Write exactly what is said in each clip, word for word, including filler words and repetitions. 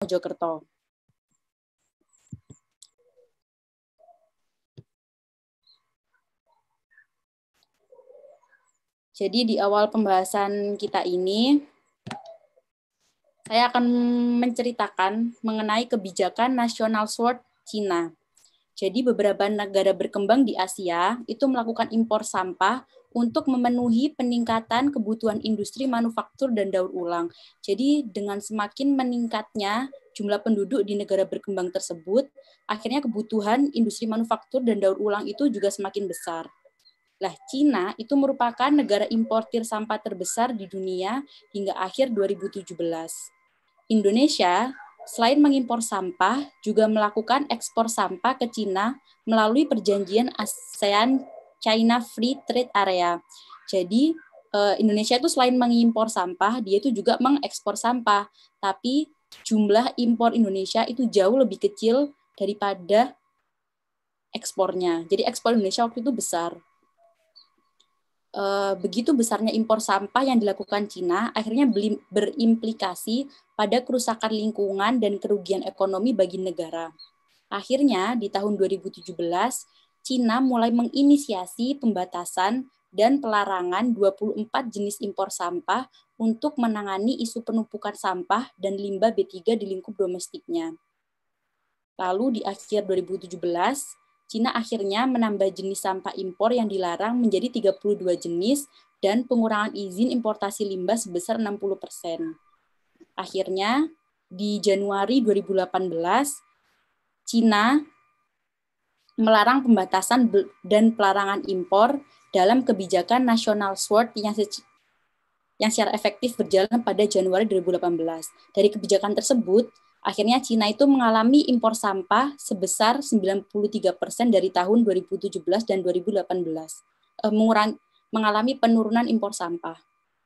Mojokerto. Jadi di awal pembahasan kita ini, saya akan menceritakan mengenai kebijakan National Sword Cina. Jadi beberapa negara berkembang di Asia itu melakukan impor sampah untuk memenuhi peningkatan kebutuhan industri manufaktur dan daur ulang. Jadi dengan semakin meningkatnya jumlah penduduk di negara berkembang tersebut, akhirnya kebutuhan industri manufaktur dan daur ulang itu juga semakin besar. Lah, Cina itu merupakan negara importir sampah terbesar di dunia hingga akhir dua ribu tujuh belas. Indonesia selain mengimpor sampah, juga melakukan ekspor sampah ke Cina melalui perjanjian ASEAN China Free Trade Area. Jadi, Indonesia itu selain mengimpor sampah, dia itu juga mengekspor sampah. Tapi jumlah impor Indonesia itu jauh lebih kecil daripada ekspornya. Jadi ekspor Indonesia waktu itu besar. Begitu besarnya impor sampah yang dilakukan Cina, akhirnya berimplikasi pada kerusakan lingkungan dan kerugian ekonomi bagi negara. Akhirnya, di tahun dua ribu tujuh belas, Cina mulai menginisiasi pembatasan dan pelarangan dua puluh empat jenis impor sampah untuk menangani isu penumpukan sampah dan limbah B tiga di lingkup domestiknya. Lalu di akhir dua ribu tujuh belas, Cina akhirnya menambah jenis sampah impor yang dilarang menjadi tiga puluh dua jenis dan pengurangan izin importasi limbah sebesar enam puluh persen. Akhirnya, di Januari dua ribu delapan belas, Cina melarang pembatasan dan pelarangan impor dalam kebijakan National Sword yang, yang secara efektif berjalan pada Januari dua ribu delapan belas. Dari kebijakan tersebut, akhirnya Cina itu mengalami impor sampah sebesar sembilan puluh tiga persen dari tahun dua ribu tujuh belas dan dua ribu delapan belas, eh, mengurang, mengalami penurunan impor sampah.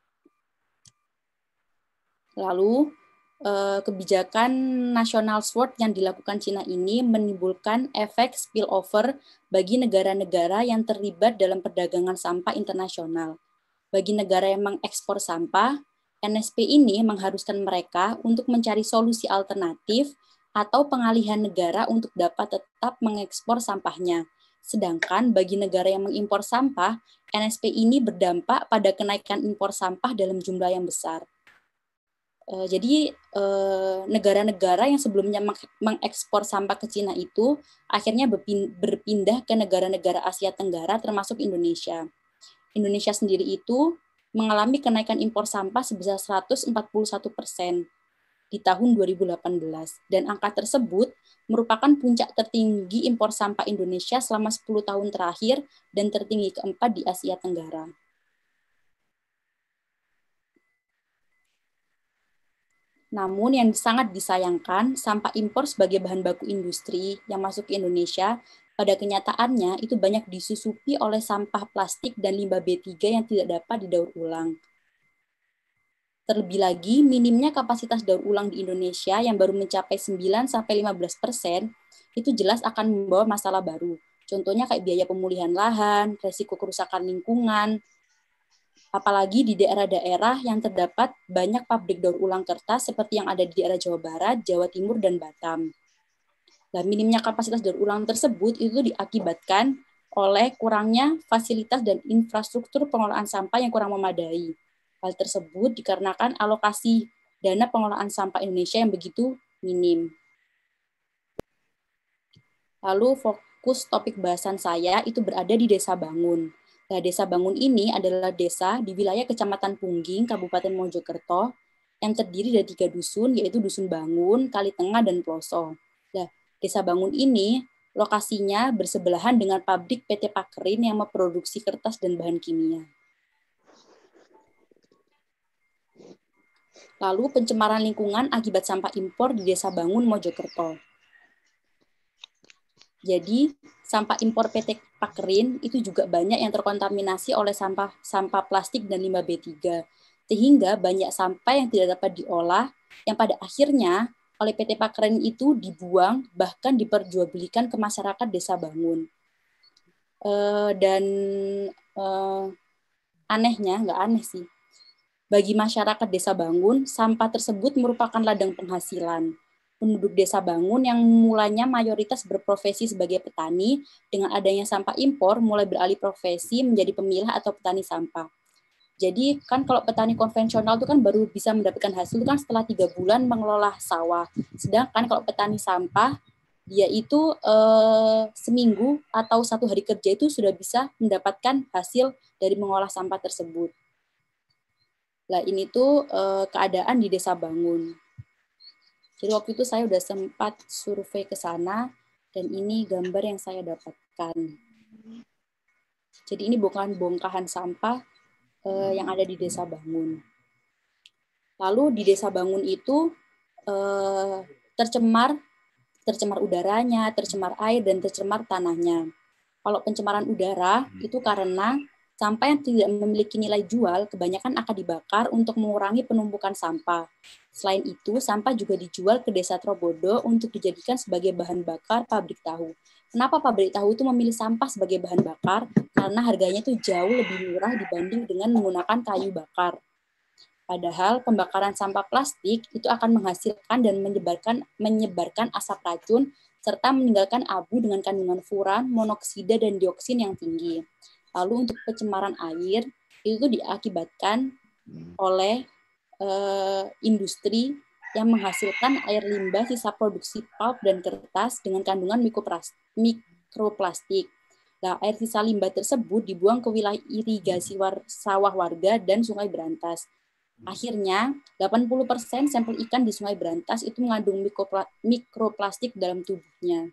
Lalu, eh, kebijakan National Sword yang dilakukan Cina ini menimbulkan efek spillover bagi negara-negara yang terlibat dalam perdagangan sampah internasional. Bagi negara yang mengekspor sampah, N S P ini mengharuskan mereka untuk mencari solusi alternatif atau pengalihan negara untuk dapat tetap mengekspor sampahnya. Sedangkan bagi negara yang mengimpor sampah, N S P ini berdampak pada kenaikan impor sampah dalam jumlah yang besar. Jadi negara-negara yang sebelumnya mengekspor sampah ke Cina itu akhirnya berpindah ke negara-negara Asia Tenggara termasuk Indonesia. Indonesia sendiri itu mengalami kenaikan impor sampah sebesar seratus empat puluh satu persen di tahun dua ribu delapan belas. Dan angka tersebut merupakan puncak tertinggi impor sampah Indonesia selama sepuluh tahun terakhir dan tertinggi keempat di Asia Tenggara. Namun yang sangat disayangkan, sampah impor sebagai bahan baku industri yang masuk ke Indonesia pada kenyataannya itu banyak disusupi oleh sampah plastik dan limbah B tiga yang tidak dapat didaur ulang. Terlebih lagi, minimnya kapasitas daur ulang di Indonesia yang baru mencapai sembilan sampai lima belas persen itu jelas akan membawa masalah baru. Contohnya kayak biaya pemulihan lahan, resiko kerusakan lingkungan, apalagi di daerah-daerah yang terdapat banyak pabrik daur ulang kertas seperti yang ada di daerah Jawa Barat, Jawa Timur, dan Batam. Dan minimnya kapasitas daur ulang tersebut itu diakibatkan oleh kurangnya fasilitas dan infrastruktur pengelolaan sampah yang kurang memadai. Hal tersebut dikarenakan alokasi dana pengelolaan sampah Indonesia yang begitu minim. Lalu fokus topik bahasan saya itu berada di Desa Bangun. Nah, Desa Bangun ini adalah desa di wilayah Kecamatan Pungging, Kabupaten Mojokerto, yang terdiri dari tiga dusun, yaitu Dusun Bangun, Kalitengah, dan Ploso. Nah, Desa Bangun ini lokasinya bersebelahan dengan pabrik P T Pakerin yang memproduksi kertas dan bahan kimia. Lalu pencemaran lingkungan akibat sampah impor di Desa Bangun, Mojokerto. Jadi, sampah impor P T Pakerin itu juga banyak yang terkontaminasi oleh sampah sampah plastik dan limbah B tiga. Sehingga banyak sampah yang tidak dapat diolah, yang pada akhirnya oleh P T Pakerin itu dibuang, bahkan diperjualbelikan ke masyarakat Desa Bangun. Uh, dan uh, anehnya, nggak aneh sih, bagi masyarakat Desa Bangun, sampah tersebut merupakan ladang penghasilan. penduduk Desa Bangun yang mulanya mayoritas berprofesi sebagai petani, dengan adanya sampah impor mulai beralih profesi menjadi pemilah atau petani sampah. Jadi kan kalau petani konvensional itu kan baru bisa mendapatkan hasil kan setelah tiga bulan mengelola sawah. Sedangkan kalau petani sampah, dia itu eh, seminggu atau satu hari kerja itu sudah bisa mendapatkan hasil dari mengolah sampah tersebut. Nah ini tuh eh, keadaan di Desa Bangun. Jadi waktu itu saya udah sempat survei ke sana, dan ini gambar yang saya dapatkan. Jadi ini bukan bongkahan sampah eh, yang ada di Desa Bangun. Lalu di Desa Bangun itu eh, tercemar, tercemar udaranya, tercemar air, dan tercemar tanahnya. Kalau pencemaran udara itu karena sampah yang tidak memiliki nilai jual kebanyakan akan dibakar untuk mengurangi penumpukan sampah. Selain itu, sampah juga dijual ke Desa Trobodo untuk dijadikan sebagai bahan bakar pabrik tahu. Kenapa pabrik tahu itu memilih sampah sebagai bahan bakar? Karena harganya itu jauh lebih murah dibanding dengan menggunakan kayu bakar. Padahal pembakaran sampah plastik itu akan menghasilkan dan menyebarkan menyebarkan asap racun serta meninggalkan abu dengan kandungan furan, monoksida, dan dioksin yang tinggi. Lalu untuk pencemaran air itu diakibatkan oleh eh, industri yang menghasilkan air limbah sisa produksi pulp dan kertas dengan kandungan mikroplastik. Nah, air sisa limbah tersebut dibuang ke wilayah irigasi war, sawah warga dan Sungai Berantas. Akhirnya, delapan puluh persen sampel ikan di Sungai Berantas itu mengandung mikroplastik dalam tubuhnya.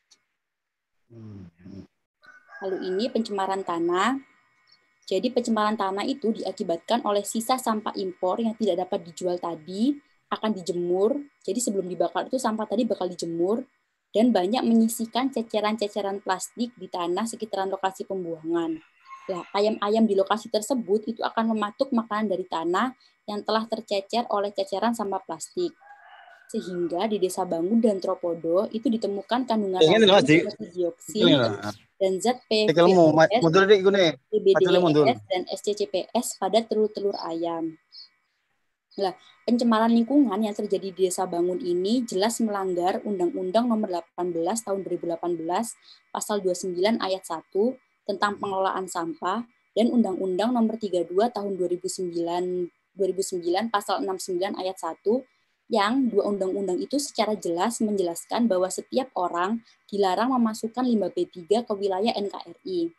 Lalu ini pencemaran tanah. Jadi pencemaran tanah itu diakibatkan oleh sisa sampah impor yang tidak dapat dijual tadi, akan dijemur. Jadi sebelum dibakar itu sampah tadi bakal dijemur, dan banyak menyisihkan ceceran-ceceran plastik di tanah sekitaran lokasi pembuangan. Nah, ayam-ayam di lokasi tersebut itu akan mematuk makanan dari tanah yang telah tercecer oleh ceceran sampah plastik. Sehingga di Desa Bangun dan Tropodo itu ditemukan kandungan racun seperti dioksin dan zat P V O S, P B D E S, dan S C C P S pada telur-telur ayam. Nah, pencemaran lingkungan yang terjadi di Desa Bangun ini jelas melanggar Undang-Undang Nomor delapan belas Tahun dua ribu delapan belas, Pasal dua puluh sembilan Ayat satu tentang pengelolaan sampah, dan Undang-Undang Nomor tiga puluh dua Tahun dua ribu sembilan, Pasal enam puluh sembilan Ayat satu, yang dua undang-undang itu secara jelas menjelaskan bahwa setiap orang dilarang memasukkan limbah B tiga ke wilayah N K R I.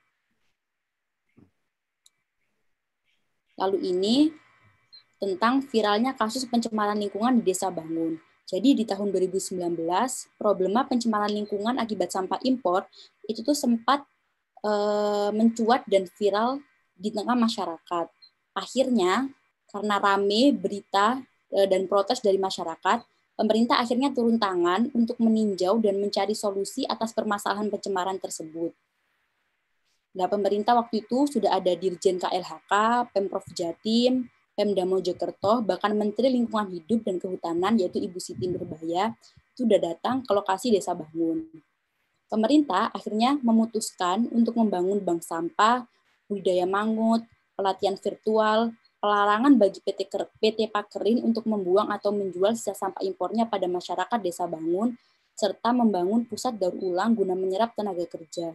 Lalu ini tentang viralnya kasus pencemaran lingkungan di Desa Bangun. Jadi di tahun dua ribu sembilan belas, problema pencemaran lingkungan akibat sampah impor itu tuh sempat e, mencuat dan viral di tengah masyarakat. Akhirnya, karena rame berita dan protes dari masyarakat, pemerintah akhirnya turun tangan untuk meninjau dan mencari solusi atas permasalahan pencemaran tersebut. Nah, pemerintah waktu itu sudah ada Dirjen K L H K, Pemprov Jatim, Pemda Mojokerto, bahkan Menteri Lingkungan Hidup dan Kehutanan, yaitu Ibu Siti Nurbaya, itu sudah datang ke lokasi Desa Bangun. Pemerintah akhirnya memutuskan untuk membangun bank sampah, budidaya mangut, pelatihan virtual, pelarangan bagi P T, P T Pakerin untuk membuang atau menjual sisa sampah impornya pada masyarakat Desa Bangun, serta membangun pusat daur ulang guna menyerap tenaga kerja.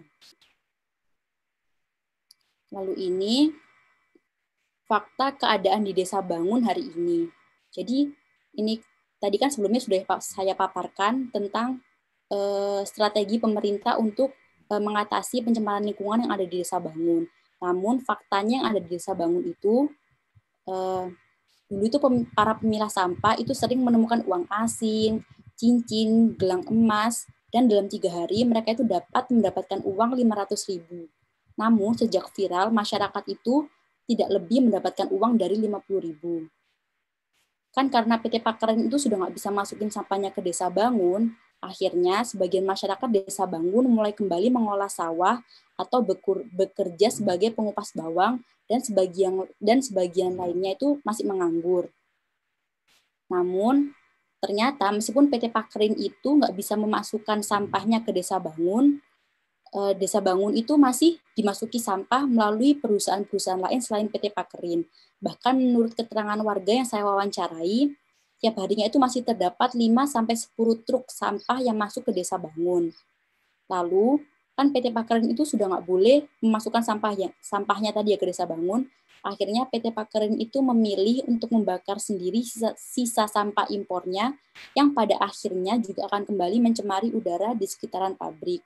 Lalu ini fakta keadaan di Desa Bangun hari ini. Jadi ini tadi kan sebelumnya sudah saya paparkan tentang eh, strategi pemerintah untuk eh, mengatasi pencemaran lingkungan yang ada di Desa Bangun. Namun faktanya yang ada di Desa Bangun itu Uh, dulu itu pem, para pemilah sampah itu sering menemukan uang asing, cincin, gelang emas, dan dalam tiga hari mereka itu dapat mendapatkan uang lima ratus ribu. Namun sejak viral, masyarakat itu tidak lebih mendapatkan uang dari lima puluh ribu. Kan karena P T Pakerin itu sudah nggak bisa masukin sampahnya ke Desa Bangun, akhirnya sebagian masyarakat Desa Bangun mulai kembali mengolah sawah atau bekur, bekerja sebagai pengupas bawang, dan sebagian dan sebagian lainnya itu masih menganggur. Namun ternyata meskipun P T Pakerin itu nggak bisa memasukkan sampahnya ke Desa Bangun, eh, Desa Bangun itu masih dimasuki sampah melalui perusahaan-perusahaan lain selain P T Pakerin. Bahkan menurut keterangan warga yang saya wawancarai, tiap harinya itu masih terdapat lima sampai sepuluh truk sampah yang masuk ke Desa Bangun. Lalu, kan P T Pakerin itu sudah nggak boleh memasukkan sampahnya, sampahnya tadi ya ke Desa Bangun. Akhirnya P T Pakerin itu memilih untuk membakar sendiri sisa, sisa sampah impornya yang pada akhirnya juga akan kembali mencemari udara di sekitaran pabrik.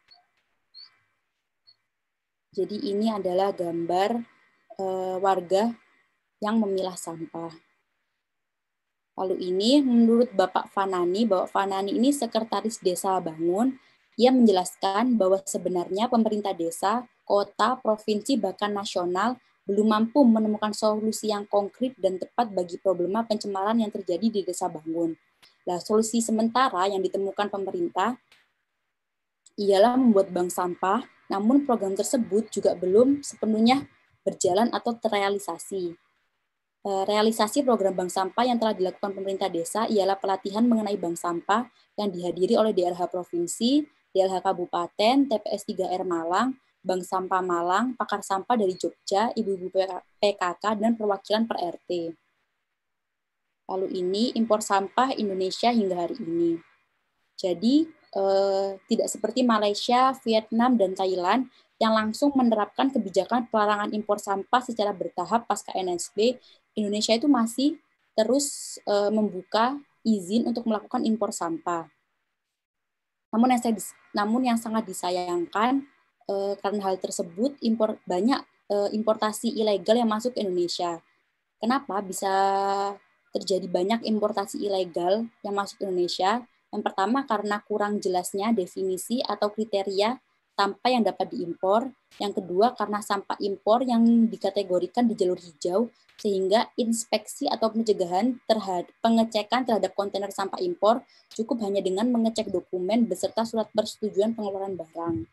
Jadi ini adalah gambar eh, warga yang memilah sampah. Lalu ini menurut Bapak Fanani, Bapak Fanani ini sekretaris Desa Bangun, ia menjelaskan bahwa sebenarnya pemerintah desa, kota, provinsi, bahkan nasional belum mampu menemukan solusi yang konkret dan tepat bagi problema pencemaran yang terjadi di Desa Bangun. Nah, solusi sementara yang ditemukan pemerintah ialah membuat bank sampah, namun program tersebut juga belum sepenuhnya berjalan atau terrealisasi. Realisasi program bank sampah yang telah dilakukan pemerintah desa ialah pelatihan mengenai bank sampah yang dihadiri oleh D L H Provinsi, D L H Kabupaten, T P S tiga R Malang, Bank Sampah Malang, pakar sampah dari Jogja, ibu-ibu P K K, dan perwakilan per R T. Lalu ini impor sampah Indonesia hingga hari ini. Jadi eh, tidak seperti Malaysia, Vietnam, dan Thailand yang langsung menerapkan kebijakan pelarangan impor sampah secara bertahap pasca N S B, Indonesia itu masih terus eh, membuka izin untuk melakukan impor sampah. Namun yang, saya, namun yang sangat disayangkan eh, karena hal tersebut impor banyak eh, importasi ilegal yang masuk ke Indonesia. Kenapa bisa terjadi banyak importasi ilegal yang masuk ke Indonesia? Yang pertama karena kurang jelasnya definisi atau kriteria sampah yang dapat diimpor. Yang kedua karena sampah impor yang dikategorikan di jalur hijau sehingga inspeksi atau pencegahan terhadap pengecekan terhadap kontainer sampah impor cukup hanya dengan mengecek dokumen beserta surat persetujuan pengeluaran barang.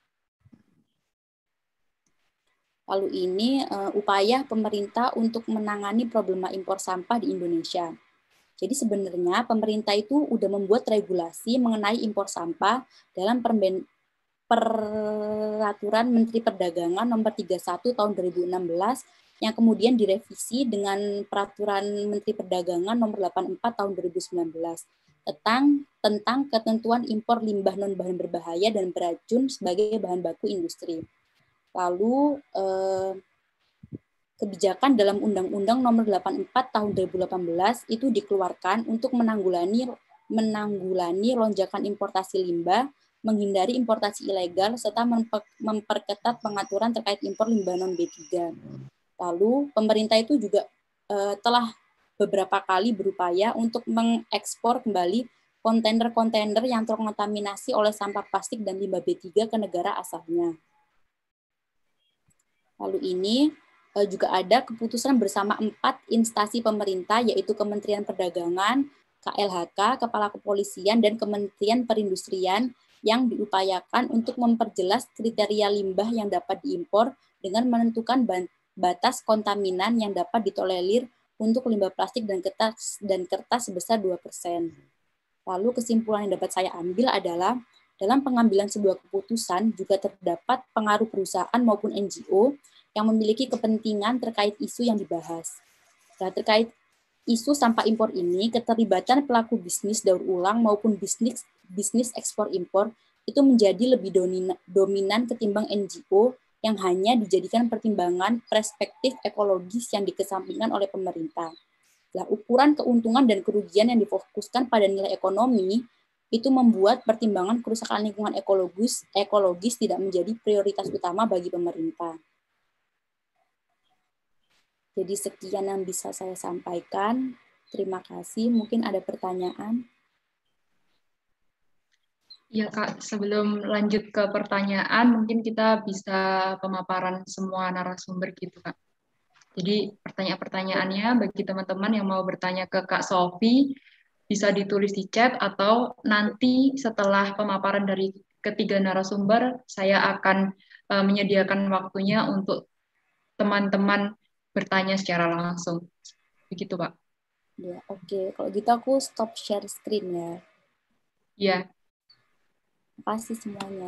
Lalu ini uh, upaya pemerintah untuk menangani problema impor sampah di Indonesia. Jadi sebenarnya pemerintah itu udah membuat regulasi mengenai impor sampah dalam Peraturan Menteri Perdagangan Nomor tiga puluh satu Tahun dua ribu enam belas yang kemudian direvisi dengan Peraturan Menteri Perdagangan Nomor delapan puluh empat Tahun dua ribu sembilan belas tentang tentang ketentuan impor limbah non bahan berbahaya dan beracun sebagai bahan baku industri. Lalu eh, kebijakan dalam Undang-Undang Nomor delapan puluh empat Tahun dua ribu delapan belas itu dikeluarkan untuk menanggulangi menanggulangi lonjakan importasi limbah, menghindari importasi ilegal, serta memperketat pengaturan terkait impor limbah non B tiga. Lalu pemerintah itu juga eh, telah beberapa kali berupaya untuk mengekspor kembali kontainer-kontainer yang terkontaminasi oleh sampah plastik dan limbah B tiga ke negara asalnya. Lalu ini juga ada keputusan bersama empat instansi pemerintah, yaitu Kementerian Perdagangan, K L H K, Kepala Kepolisian, dan Kementerian Perindustrian yang diupayakan untuk memperjelas kriteria limbah yang dapat diimpor dengan menentukan batas kontaminan yang dapat ditolerir untuk limbah plastik dan kertas, dan kertas sebesar dua persen. Lalu kesimpulan yang dapat saya ambil adalah dalam pengambilan sebuah keputusan juga terdapat pengaruh perusahaan maupun N G O yang memiliki kepentingan terkait isu yang dibahas. Nah, terkait isu sampah impor ini, keterlibatan pelaku bisnis daur ulang maupun bisnis bisnis ekspor impor itu menjadi lebih dominan ketimbang N G O yang hanya dijadikan pertimbangan perspektif ekologis yang dikesampingkan oleh pemerintah. Nah, ukuran keuntungan dan kerugian yang difokuskan pada nilai ekonomi itu membuat pertimbangan kerusakan lingkungan ekologis, ekologis tidak menjadi prioritas utama bagi pemerintah. Jadi sekian yang bisa saya sampaikan. Terima kasih. Mungkin ada pertanyaan? Ya Kak, sebelum lanjut ke pertanyaan, mungkin kita bisa pemaparan semua narasumber gitu Kak. Jadi pertanyaan-pertanyaannya bagi teman-teman yang mau bertanya ke Kak Sofi, bisa ditulis di chat atau nanti setelah pemaparan dari ketiga narasumber, saya akan uh, menyediakan waktunya untuk teman-teman bertanya secara langsung. Begitu, Pak. Ya, oke. Okay. Kalau gitu aku stop share screen ya. Ya. Terima kasih semuanya.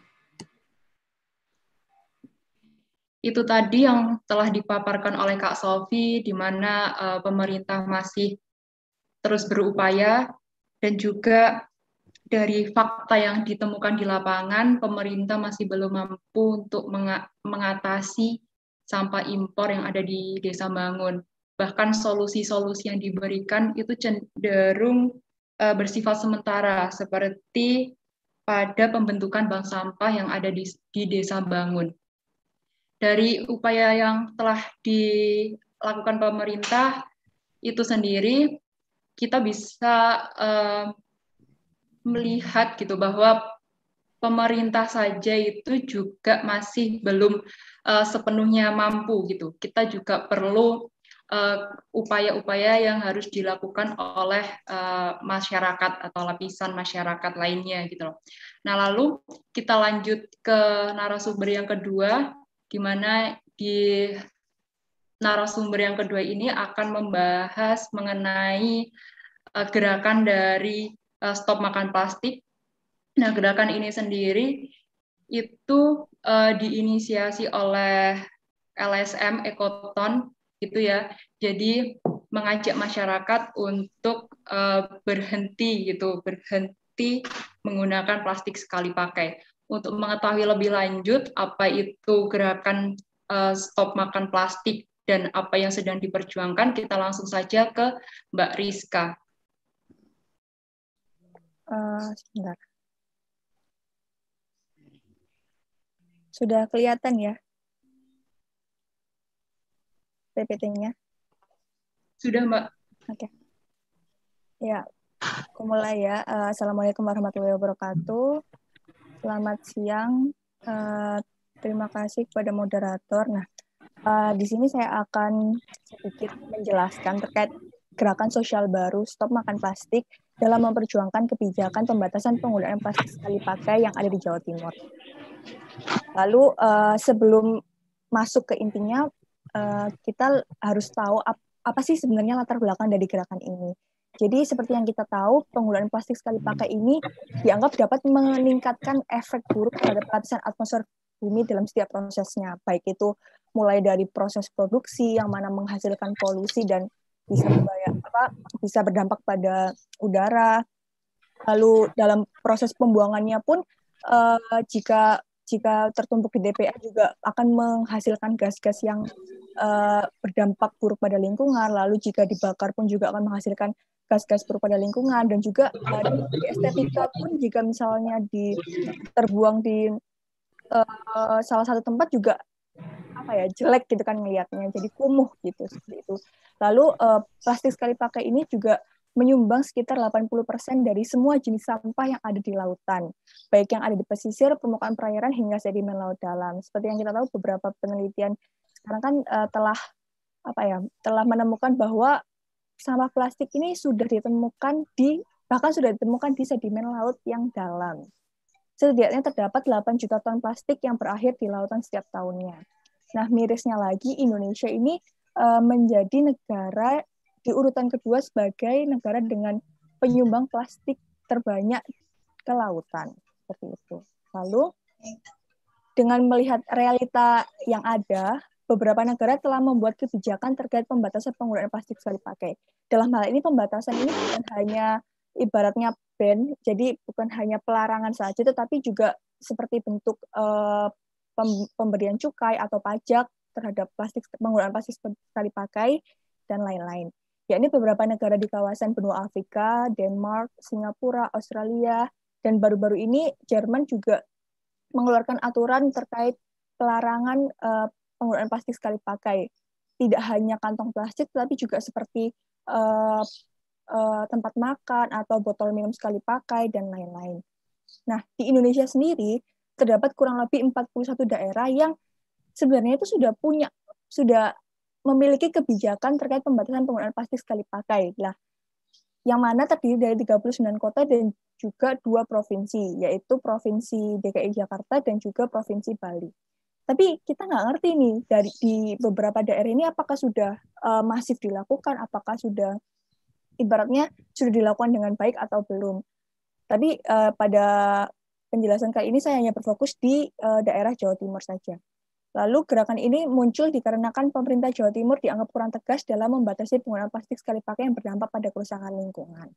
Itu tadi yang telah dipaparkan oleh Kak Sofi, di mana uh, pemerintah masih terus berupaya, dan juga dari fakta yang ditemukan di lapangan, pemerintah masih belum mampu untuk mengatasi sampah impor yang ada di Desa Bangun. Bahkan solusi-solusi yang diberikan itu cenderung uh, bersifat sementara, seperti pada pembentukan bank sampah yang ada di, di Desa Bangun. Dari upaya yang telah dilakukan pemerintah itu sendiri, kita bisa uh, melihat gitu bahwa pemerintah saja itu juga masih belum uh, sepenuhnya mampu gitu. Kita juga perlu upaya-upaya uh, yang harus dilakukan oleh uh, masyarakat atau lapisan masyarakat lainnya gitu loh. Nah, lalu kita lanjut ke narasumber yang kedua, di mana di narasumber yang kedua ini akan membahas mengenai uh, gerakan dari uh, Stop Makan Plastik. Nah, gerakan ini sendiri itu uh, diinisiasi oleh L S M Ekoton gitu ya. Jadi mengajak masyarakat untuk uh, berhenti gitu, berhenti menggunakan plastik sekali pakai. Untuk mengetahui lebih lanjut apa itu gerakan uh, Stop Makan Plastik dan apa yang sedang diperjuangkan, kita langsung saja ke Mbak Rizka. Uh, sebentar. Sudah kelihatan ya P P T-nya? Sudah, Mbak. Oke. Okay. Ya, aku mulai ya. Uh, Assalamualaikum warahmatullahi wabarakatuh. Selamat siang. Uh, terima kasih kepada moderator. Nah, uh, di sini saya akan sedikit menjelaskan terkait gerakan sosial baru Stop Makan Plastik dalam memperjuangkan kebijakan pembatasan penggunaan plastik sekali pakai yang ada di Jawa Timur. Lalu uh, sebelum masuk ke intinya, uh, kita harus tahu ap apa sih sebenarnya latar belakang dari gerakan ini. Jadi seperti yang kita tahu, penggunaan plastik sekali pakai ini dianggap dapat meningkatkan efek buruk terhadap lapisan atmosfer bumi dalam setiap prosesnya, baik itu mulai dari proses produksi yang mana menghasilkan polusi dan bisa berbahaya, apa, bisa berdampak pada udara. Lalu dalam proses pembuangannya pun uh, jika jika tertumpuk di D P R juga akan menghasilkan gas-gas yang uh, berdampak buruk pada lingkungan. Lalu jika dibakar pun juga akan menghasilkan gas-gas buruk pada lingkungan. Dan juga uh, di estetika pun jika misalnya di terbuang di uh, salah satu tempat juga apa ya jelek gitu kan ngelihatnya, jadi kumuh gitu seperti itu. Lalu uh, plastik sekali pakai ini juga menyumbang sekitar delapan puluh persen dari semua jenis sampah yang ada di lautan, baik yang ada di pesisir, permukaan perairan, hingga sedimen laut dalam. Seperti yang kita tahu, beberapa penelitian sekarang kan uh, telah apa ya, telah menemukan bahwa sampah plastik ini sudah ditemukan di, bahkan sudah ditemukan di sedimen laut yang dalam. Setidaknya terdapat delapan juta ton plastik yang berakhir di lautan setiap tahunnya. Nah, mirisnya lagi, Indonesia ini uh, menjadi negara di urutan kedua sebagai negara dengan penyumbang plastik terbanyak ke lautan. Seperti itu. Lalu, dengan melihat realita yang ada, beberapa negara telah membuat kebijakan terkait pembatasan penggunaan plastik sekali pakai. Dalam hal ini, pembatasan ini bukan hanya ibaratnya ban, jadi bukan hanya pelarangan saja, tetapi juga seperti bentuk uh, pemberian cukai atau pajak terhadap plastik, penggunaan plastik sekali pakai, dan lain-lain. Yakni beberapa negara di kawasan benua Afrika, Denmark, Singapura, Australia, dan baru-baru ini Jerman juga mengeluarkan aturan terkait pelarangan uh, penggunaan plastik sekali pakai. Tidak hanya kantong plastik, tetapi juga seperti uh, uh, tempat makan atau botol minum sekali pakai, dan lain-lain. Nah, di Indonesia sendiri, terdapat kurang lebih empat puluh satu daerah yang sebenarnya itu sudah punya, sudah memiliki kebijakan terkait pembatasan penggunaan plastik sekali pakai. Nah, yang mana terdiri dari tiga puluh sembilan kota dan juga dua provinsi, yaitu Provinsi D K I Jakarta dan juga Provinsi Bali. Tapi kita nggak ngerti nih, dari di beberapa daerah ini apakah sudah uh, masif dilakukan, apakah sudah ibaratnya sudah dilakukan dengan baik atau belum. Tapi uh, pada penjelasan kali ini saya hanya berfokus di uh, daerah Jawa Timur saja. Lalu gerakan ini muncul dikarenakan pemerintah Jawa Timur dianggap kurang tegas dalam membatasi penggunaan plastik sekali pakai yang berdampak pada kerusakan lingkungan.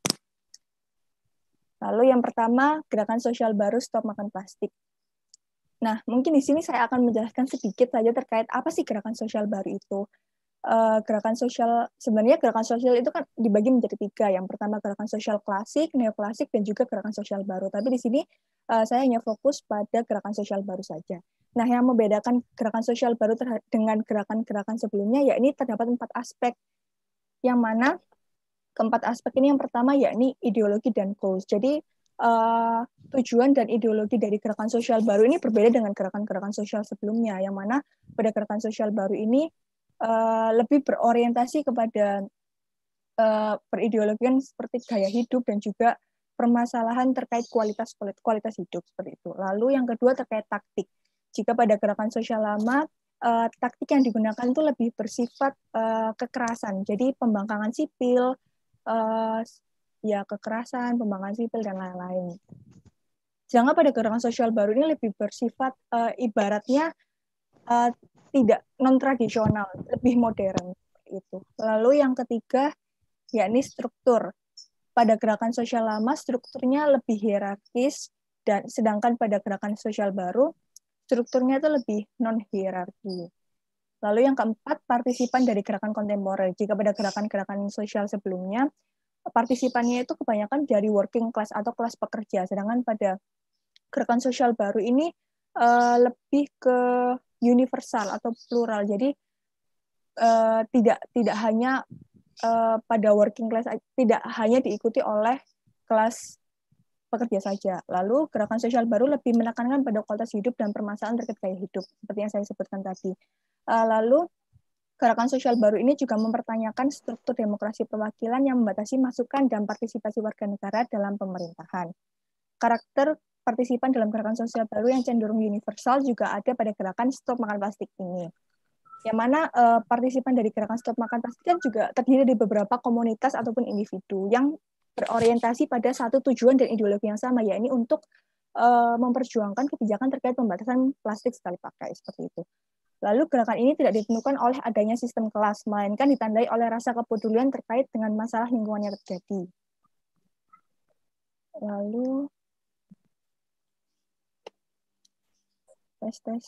Lalu yang pertama, gerakan sosial baru Stop Makan Plastik. Nah, mungkin di sini saya akan menjelaskan sedikit saja terkait apa sih gerakan sosial baru itu. Uh, gerakan sosial, sebenarnya gerakan sosial itu kan dibagi menjadi tiga. Yang pertama gerakan sosial klasik, neoklasik, dan juga gerakan sosial baru. Tapi di sini uh, saya hanya fokus pada gerakan sosial baru saja. Nah, yang membedakan gerakan sosial baru dengan gerakan-gerakan sebelumnya, yakni terdapat empat aspek. Yang mana keempat aspek ini yang pertama yakni ideologi dan goals. Jadi uh, tujuan dan ideologi dari gerakan sosial baru ini berbeda dengan gerakan-gerakan sosial sebelumnya. Yang mana pada gerakan sosial baru ini Uh, lebih berorientasi kepada uh, perideologian seperti gaya hidup dan juga permasalahan terkait kualitas kualitas hidup seperti itu. Lalu yang kedua terkait taktik. Jika pada gerakan sosial lama uh, taktik yang digunakan itu lebih bersifat uh, kekerasan. Jadi pembangkangan sipil, uh, ya kekerasan, pembangkangan sipil dan lain-lain. Sedangkan pada gerakan sosial baru ini lebih bersifat uh, ibaratnya uh, tidak non-tradisional, lebih modern itu. Lalu yang ketiga, yakni struktur. Pada gerakan sosial lama, strukturnya lebih hierarkis, dan sedangkan pada gerakan sosial baru, strukturnya itu lebih non-hierarki. Lalu yang keempat, partisipan dari gerakan kontemporer. Jika pada gerakan-gerakan sosial sebelumnya, partisipannya itu kebanyakan dari working class atau kelas pekerja, sedangkan pada gerakan sosial baru ini uh, lebih ke universal atau plural. Jadi uh, tidak tidak hanya uh, pada working class, tidak hanya diikuti oleh kelas pekerja saja. Lalu gerakan sosial baru lebih menekankan pada kualitas hidup dan permasalahan terkait gaya hidup, seperti yang saya sebutkan tadi. Uh, lalu gerakan sosial baru ini juga mempertanyakan struktur demokrasi perwakilan yang membatasi masukan dan partisipasi warga negara dalam pemerintahan. Karakter partisipan dalam gerakan sosial baru yang cenderung universal juga ada pada gerakan Stop Makan Plastik ini. Yang mana uh, partisipan dari gerakan Stop Makan Plastik kan juga terdiri dari beberapa komunitas ataupun individu yang berorientasi pada satu tujuan dan ideologi yang sama, yakni untuk uh, memperjuangkan kebijakan terkait pembatasan plastik sekali pakai, seperti itu. Lalu gerakan ini tidak ditentukan oleh adanya sistem kelas, melainkan ditandai oleh rasa kepedulian terkait dengan masalah lingkungan yang terjadi. Lalu tes tes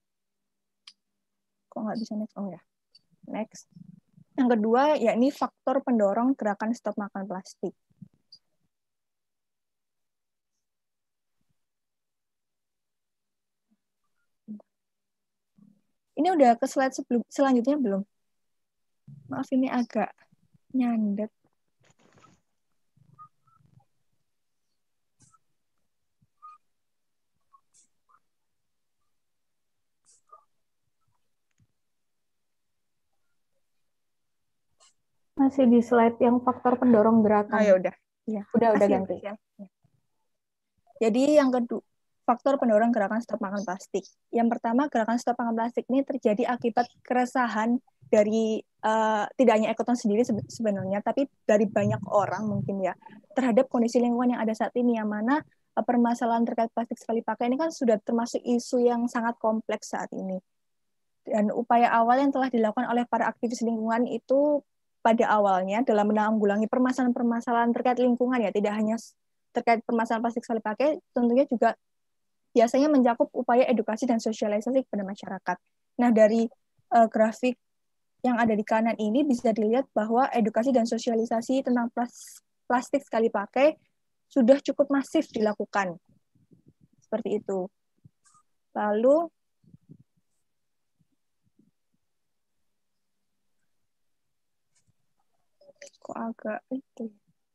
kok nggak bisa next? Oh ya, next. Yang kedua yakni faktor pendorong gerakan Stop Makan Plastik. Ini udah ke slide sebelum selanjutnya belum? Maaf ini agak nyandet. Masih di slide yang faktor pendorong gerakan. Oh ya udah. Ya. Udah udah Masih, ganti. Ya. Jadi yang kedua, faktor pendorong gerakan Stop Makan Plastik. Yang pertama, gerakan Stop Makan Plastik ini terjadi akibat keresahan dari uh, tidak hanya Ekoton sendiri sebenarnya, tapi dari banyak orang mungkin ya, terhadap kondisi lingkungan yang ada saat ini, yang mana uh, permasalahan terkait plastik sekali pakai ini kan sudah termasuk isu yang sangat kompleks saat ini. Dan upaya awal yang telah dilakukan oleh para aktivis lingkungan itu pada awalnya dalam menanggulangi permasalahan-permasalahan terkait lingkungan ya, tidak hanya terkait permasalahan plastik sekali pakai, tentunya juga biasanya mencakup upaya edukasi dan sosialisasi kepada masyarakat. Nah, dari uh, grafik yang ada di kanan ini bisa dilihat bahwa edukasi dan sosialisasi tentang plas plastik sekali pakai sudah cukup masif dilakukan. Seperti itu. Lalu, kok agak itu.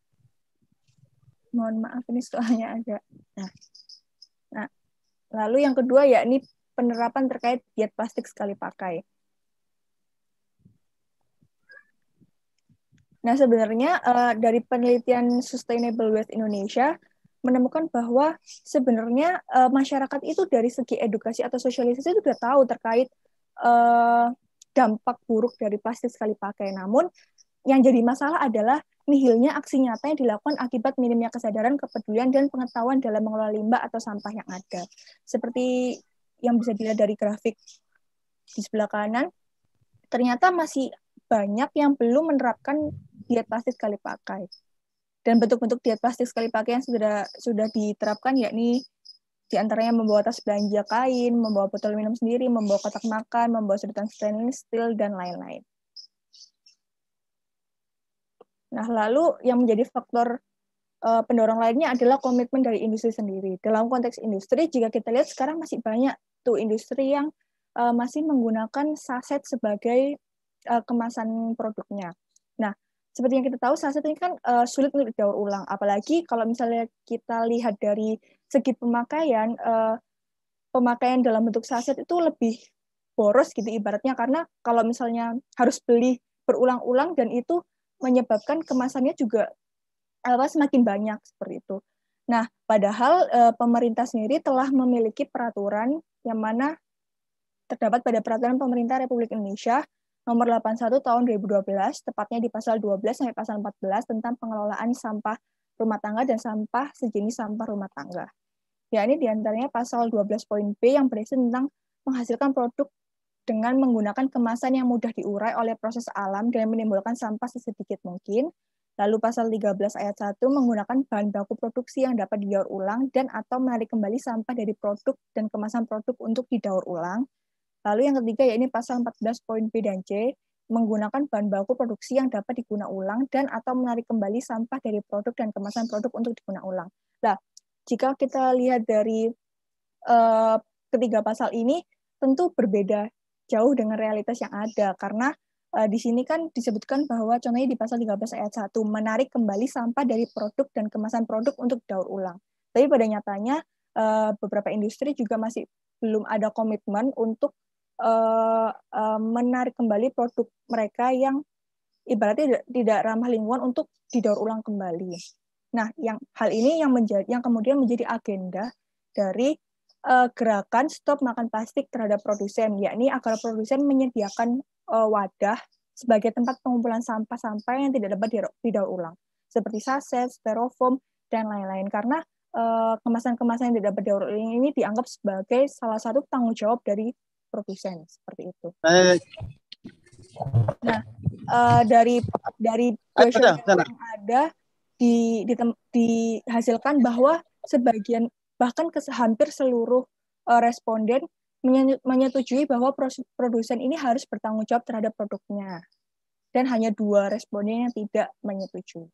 Mohon maaf ini soalnya agak. Nah, nah, lalu yang kedua yakni penerapan terkait diet plastik sekali pakai. Nah, sebenarnya uh, dari penelitian Sustainable Waste Indonesia menemukan bahwa sebenarnya uh, masyarakat itu dari segi edukasi atau sosialisasi itu sudah tahu terkait uh, dampak buruk dari plastik sekali pakai. Namun yang jadi masalah adalah nihilnya aksi nyata yang dilakukan akibat minimnya kesadaran, kepedulian, dan pengetahuan dalam mengelola limbah atau sampah yang ada. Seperti yang bisa dilihat dari grafik di sebelah kanan, ternyata masih banyak yang belum menerapkan diet plastik sekali pakai. Dan bentuk-bentuk diet plastik sekali pakai yang sudah sudah diterapkan yakni di antaranya membawa tas belanja kain, membawa botol minum sendiri, membawa kotak makan, membawa sedotan stainless steel, dan lain-lain. Nah, lalu yang menjadi faktor uh, pendorong lainnya adalah komitmen dari industri sendiri. Dalam konteks industri, jika kita lihat sekarang masih banyak tuh industri yang uh, masih menggunakan saset sebagai uh, kemasan produknya. Nah, seperti yang kita tahu, saset ini kan uh, sulit untuk didaur ulang. Apalagi kalau misalnya kita lihat dari segi pemakaian, uh, pemakaian dalam bentuk saset itu lebih boros gitu ibaratnya, karena kalau misalnya harus beli berulang-ulang dan itu menyebabkan kemasannya juga uh, semakin banyak seperti itu. Nah, padahal uh, pemerintah sendiri telah memiliki peraturan yang mana terdapat pada Peraturan Pemerintah Republik Indonesia Nomor delapan puluh satu Tahun dua ribu dua belas, tepatnya di pasal dua belas sampai pasal empat belas tentang pengelolaan sampah rumah tangga dan sampah sejenis sampah rumah tangga. Ya, ini diantaranya pasal dua belas poin B yang berisi tentang menghasilkan produk dengan menggunakan kemasan yang mudah diurai oleh proses alam dan menimbulkan sampah sesedikit mungkin. Lalu pasal tiga belas ayat satu menggunakan bahan baku produksi yang dapat didaur ulang dan atau menarik kembali sampah dari produk dan kemasan produk untuk didaur ulang. Lalu yang ketiga, yakni pasal empat belas poin B dan C, menggunakan bahan baku produksi yang dapat diguna ulang dan atau menarik kembali sampah dari produk dan kemasan produk untuk diguna ulang. Nah, jika kita lihat dari uh, ketiga pasal ini, tentu berbeda jauh dengan realitas yang ada, karena uh, di sini kan disebutkan bahwa contohnya di pasal tiga belas ayat satu, menarik kembali sampah dari produk dan kemasan produk untuk didaur ulang. Tapi pada nyatanya, uh, beberapa industri juga masih belum ada komitmen untuk Uh, uh, menarik kembali produk mereka yang ibaratnya tidak, tidak ramah lingkungan untuk didaur ulang kembali. Nah, yang hal ini yang menjadi yang kemudian menjadi agenda dari uh, gerakan stop makan plastik terhadap produsen, yakni agar produsen menyediakan uh, wadah sebagai tempat pengumpulan sampah-sampah yang tidak dapat didaur ulang, seperti saset, styrofoam, dan lain-lain. Karena uh, kemasan-kemasan yang tidak dapat didaur ulang ini dianggap sebagai salah satu tanggung jawab dari produsen, seperti itu. Nah, uh, dari dari questionnaire yang ada di, di, dihasilkan bahwa sebagian bahkan ke hampir seluruh uh, responden menyetujui bahwa produsen ini harus bertanggung jawab terhadap produknya, dan hanya dua responden yang tidak menyetujui.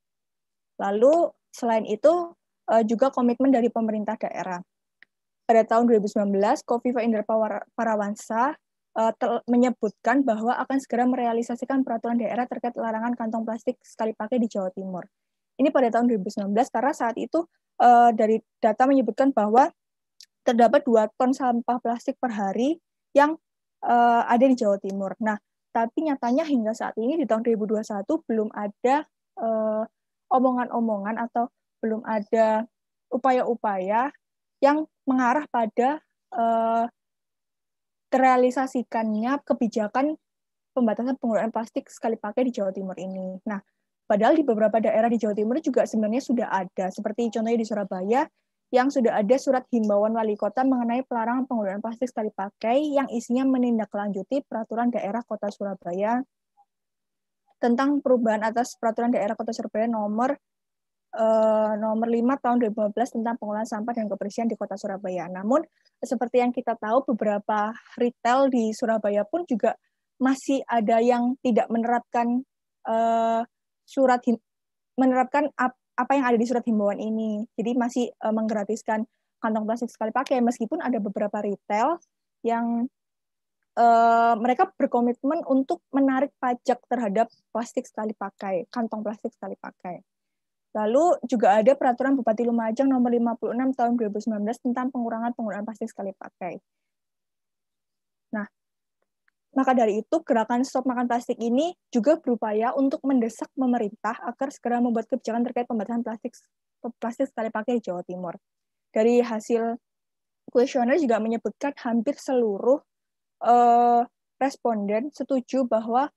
Lalu selain itu uh, juga komitmen dari pemerintah daerah. Pada tahun dua ribu sembilan belas, Kofifa Indar Parawansa uh, menyebutkan bahwa akan segera merealisasikan peraturan daerah terkait larangan kantong plastik sekali pakai di Jawa Timur. Ini pada tahun dua ribu sembilan belas karena saat itu uh, dari data menyebutkan bahwa terdapat dua ton sampah plastik per hari yang uh, ada di Jawa Timur. Nah, tapi nyatanya hingga saat ini di tahun dua ribu dua puluh satu belum ada uh, omongan-omongan atau belum ada upaya-upaya yang mengarah pada uh, terrealisasikannya kebijakan pembatasan penggunaan plastik sekali pakai di Jawa Timur ini. Nah, padahal di beberapa daerah di Jawa Timur juga sebenarnya sudah ada, seperti contohnya di Surabaya, yang sudah ada surat himbauan wali kota mengenai pelarangan penggunaan plastik sekali pakai yang isinya menindaklanjuti peraturan daerah kota Surabaya tentang perubahan atas peraturan daerah kota Surabaya nomor Uh, nomor lima tahun dua ribu lima belas tentang pengolahan sampah dan kebersihan di kota Surabaya. Namun, seperti yang kita tahu, beberapa retail di Surabaya pun juga masih ada yang tidak menerapkan uh, surat menerapkan ap, apa yang ada di surat himbauan ini. Jadi masih uh, menggratiskan kantong plastik sekali pakai, meskipun ada beberapa retail yang uh, mereka berkomitmen untuk menarik pajak terhadap plastik sekali pakai, kantong plastik sekali pakai. Lalu juga ada peraturan Bupati Lumajang nomor lima puluh enam tahun dua ribu sembilan belas tentang pengurangan penggunaan plastik sekali pakai. Nah, maka dari itu gerakan stop makan plastik ini juga berupaya untuk mendesak pemerintah agar segera membuat kebijakan terkait pembatasan plastik plastik sekali pakai di Jawa Timur. Dari hasil kuesioner juga menyebutkan hampir seluruh uh, responden setuju bahwa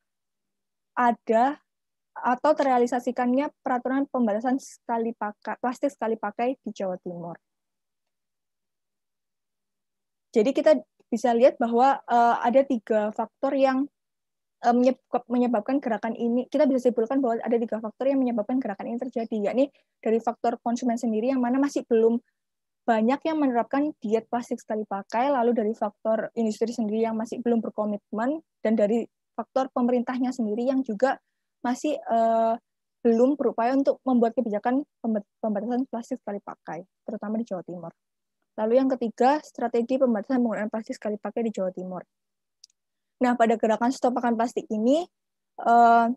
ada atau terrealisasikannya peraturan pembatasan sekali pakai plastik sekali pakai di Jawa Timur. Jadi kita bisa lihat bahwa uh, ada tiga faktor yang uh, menyebabkan gerakan ini, kita bisa simpulkan bahwa ada tiga faktor yang menyebabkan gerakan ini terjadi, yakni dari faktor konsumen sendiri yang mana masih belum banyak yang menerapkan diet plastik sekali pakai, lalu dari faktor industri sendiri yang masih belum berkomitmen, dan dari faktor pemerintahnya sendiri yang juga masih uh, belum berupaya untuk membuat kebijakan pembatasan plastik sekali pakai, terutama di Jawa Timur. Lalu yang ketiga, strategi pembatasan penggunaan plastik sekali pakai di Jawa Timur. Nah, pada gerakan Stop Makan Plastik ini uh,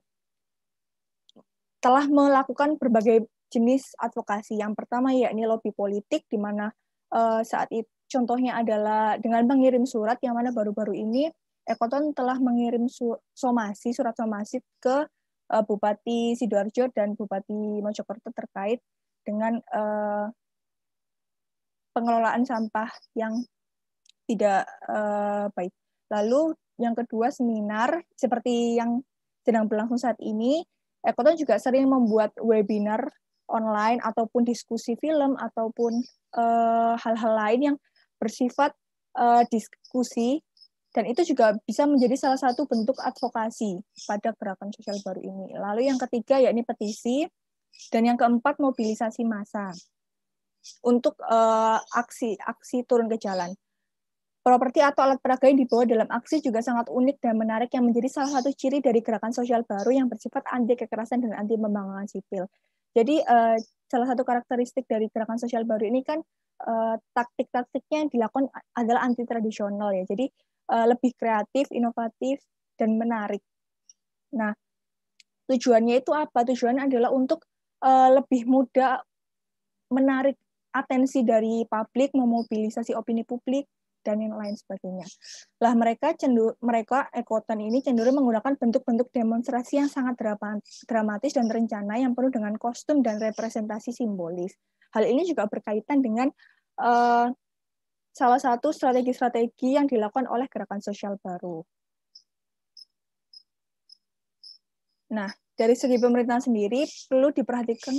telah melakukan berbagai jenis advokasi. Yang pertama yakni lobby politik, di mana uh, saat itu contohnya adalah dengan mengirim surat, yang mana baru-baru ini Ekoton telah mengirim su somasi, surat somasi ke uh, Bupati Sidoarjo dan Bupati Mojokerto terkait dengan uh, pengelolaan sampah yang tidak uh, baik. Lalu yang kedua, seminar seperti yang sedang berlangsung saat ini. Ekoton juga sering membuat webinar online ataupun diskusi film ataupun hal-hal uh, lain yang bersifat uh, diskusi, dan itu juga bisa menjadi salah satu bentuk advokasi pada gerakan sosial baru ini. Lalu yang ketiga yakni petisi, dan yang keempat mobilisasi massa untuk uh, aksi aksi turun ke jalan. Properti atau alat peraga yang dibawa dalam aksi juga sangat unik dan menarik, yang menjadi salah satu ciri dari gerakan sosial baru yang bersifat anti kekerasan dan anti pembangkangan sipil. Jadi uh, salah satu karakteristik dari gerakan sosial baru ini kan uh, taktik-taktiknya yang dilakukan adalah anti tradisional ya. Jadi uh, lebih kreatif, inovatif, dan menarik. Nah, tujuannya itu apa? Tujuannya adalah untuk uh, lebih mudah menarik atensi dari publik, memobilisasi opini publik, dan yang lain sebagainya. Lah mereka cenderung, mereka Ekoton ini cenderung menggunakan bentuk-bentuk demonstrasi yang sangat dramatis dan terencana yang penuh dengan kostum dan representasi simbolis. Hal ini juga berkaitan dengan uh, salah satu strategi-strategi yang dilakukan oleh gerakan sosial baru. Nah, dari segi pemerintahan sendiri perlu diperhatikan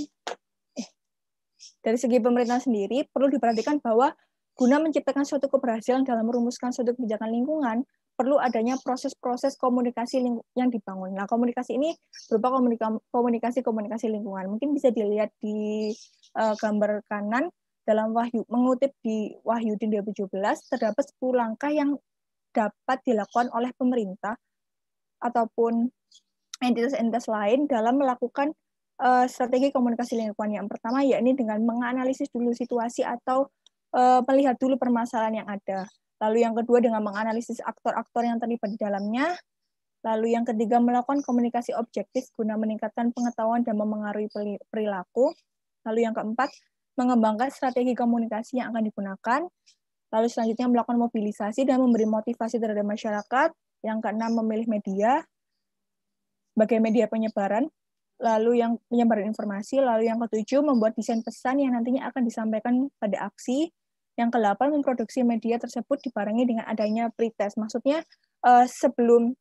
Dari segi pemerintah sendiri, perlu diperhatikan bahwa guna menciptakan suatu keberhasilan dalam merumuskan suatu kebijakan lingkungan, perlu adanya proses-proses komunikasi yang dibangun. Nah, komunikasi ini berupa komunikasi-komunikasi lingkungan. Mungkin bisa dilihat di uh, gambar kanan, dalam Wahyu, mengutip di Wahyudin dua ribu tujuh belas, terdapat sepuluh langkah yang dapat dilakukan oleh pemerintah ataupun entitas-entitas lain dalam melakukan Uh, strategi komunikasi lingkungan. Yang pertama yakni dengan menganalisis dulu situasi atau uh, melihat dulu permasalahan yang ada. Lalu yang kedua dengan menganalisis aktor-aktor yang terlibat di dalamnya. Lalu yang ketiga melakukan komunikasi objektif guna meningkatkan pengetahuan dan memengaruhi perilaku. Lalu yang keempat mengembangkan strategi komunikasi yang akan digunakan. Lalu selanjutnya melakukan mobilisasi dan memberi motivasi terhadap masyarakat. Yang keenam memilih media sebagai media penyebaran. Lalu yang menyebar informasi, lalu yang ketujuh membuat desain pesan yang nantinya akan disampaikan pada aksi. Yang kedelapan memproduksi media tersebut dibarengi dengan adanya pretest. Maksudnya uh, sebelum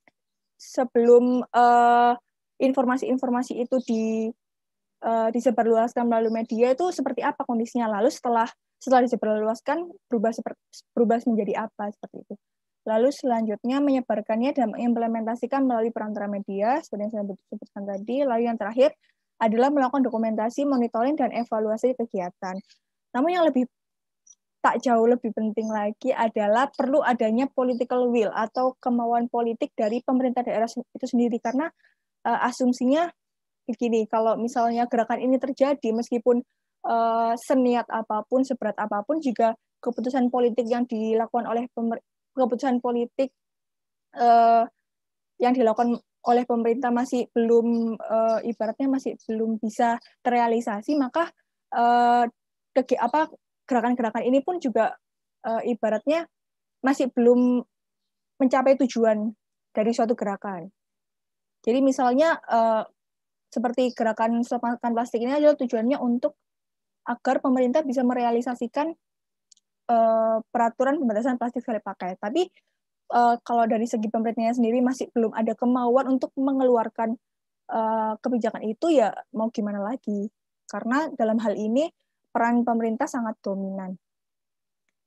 sebelum uh, informasi-informasi itu di uh, disebarluaskan melalui media itu seperti apa kondisinya, lalu setelah setelah disebarluaskan berubah seperti berubah menjadi apa, seperti itu. Lalu selanjutnya menyebarkannya dan mengimplementasikan melalui perantara media, seperti yang saya sebutkan tadi. Lalu yang terakhir adalah melakukan dokumentasi, monitoring, dan evaluasi kegiatan. Namun yang lebih tak jauh lebih penting lagi adalah perlu adanya political will atau kemauan politik dari pemerintah daerah itu sendiri. Karena uh, asumsinya begini, kalau misalnya gerakan ini terjadi, meskipun uh, seniat apapun, seberat apapun, juga keputusan politik yang dilakukan oleh pemerintah keputusan politik uh, yang dilakukan oleh pemerintah masih belum uh, ibaratnya masih belum bisa terrealisasi, maka uh, ke, apa gerakan-gerakan ini pun juga uh, ibaratnya masih belum mencapai tujuan dari suatu gerakan. Jadi misalnya uh, seperti gerakan Stop Makan Plastik ini adalah tujuannya untuk agar pemerintah bisa merealisasikan uh, peraturan pembatasan plastik sekali pakai. Tapi uh, kalau dari segi pemerintahnya sendiri masih belum ada kemauan untuk mengeluarkan uh, kebijakan itu, ya mau gimana lagi? Karena dalam hal ini peran pemerintah sangat dominan.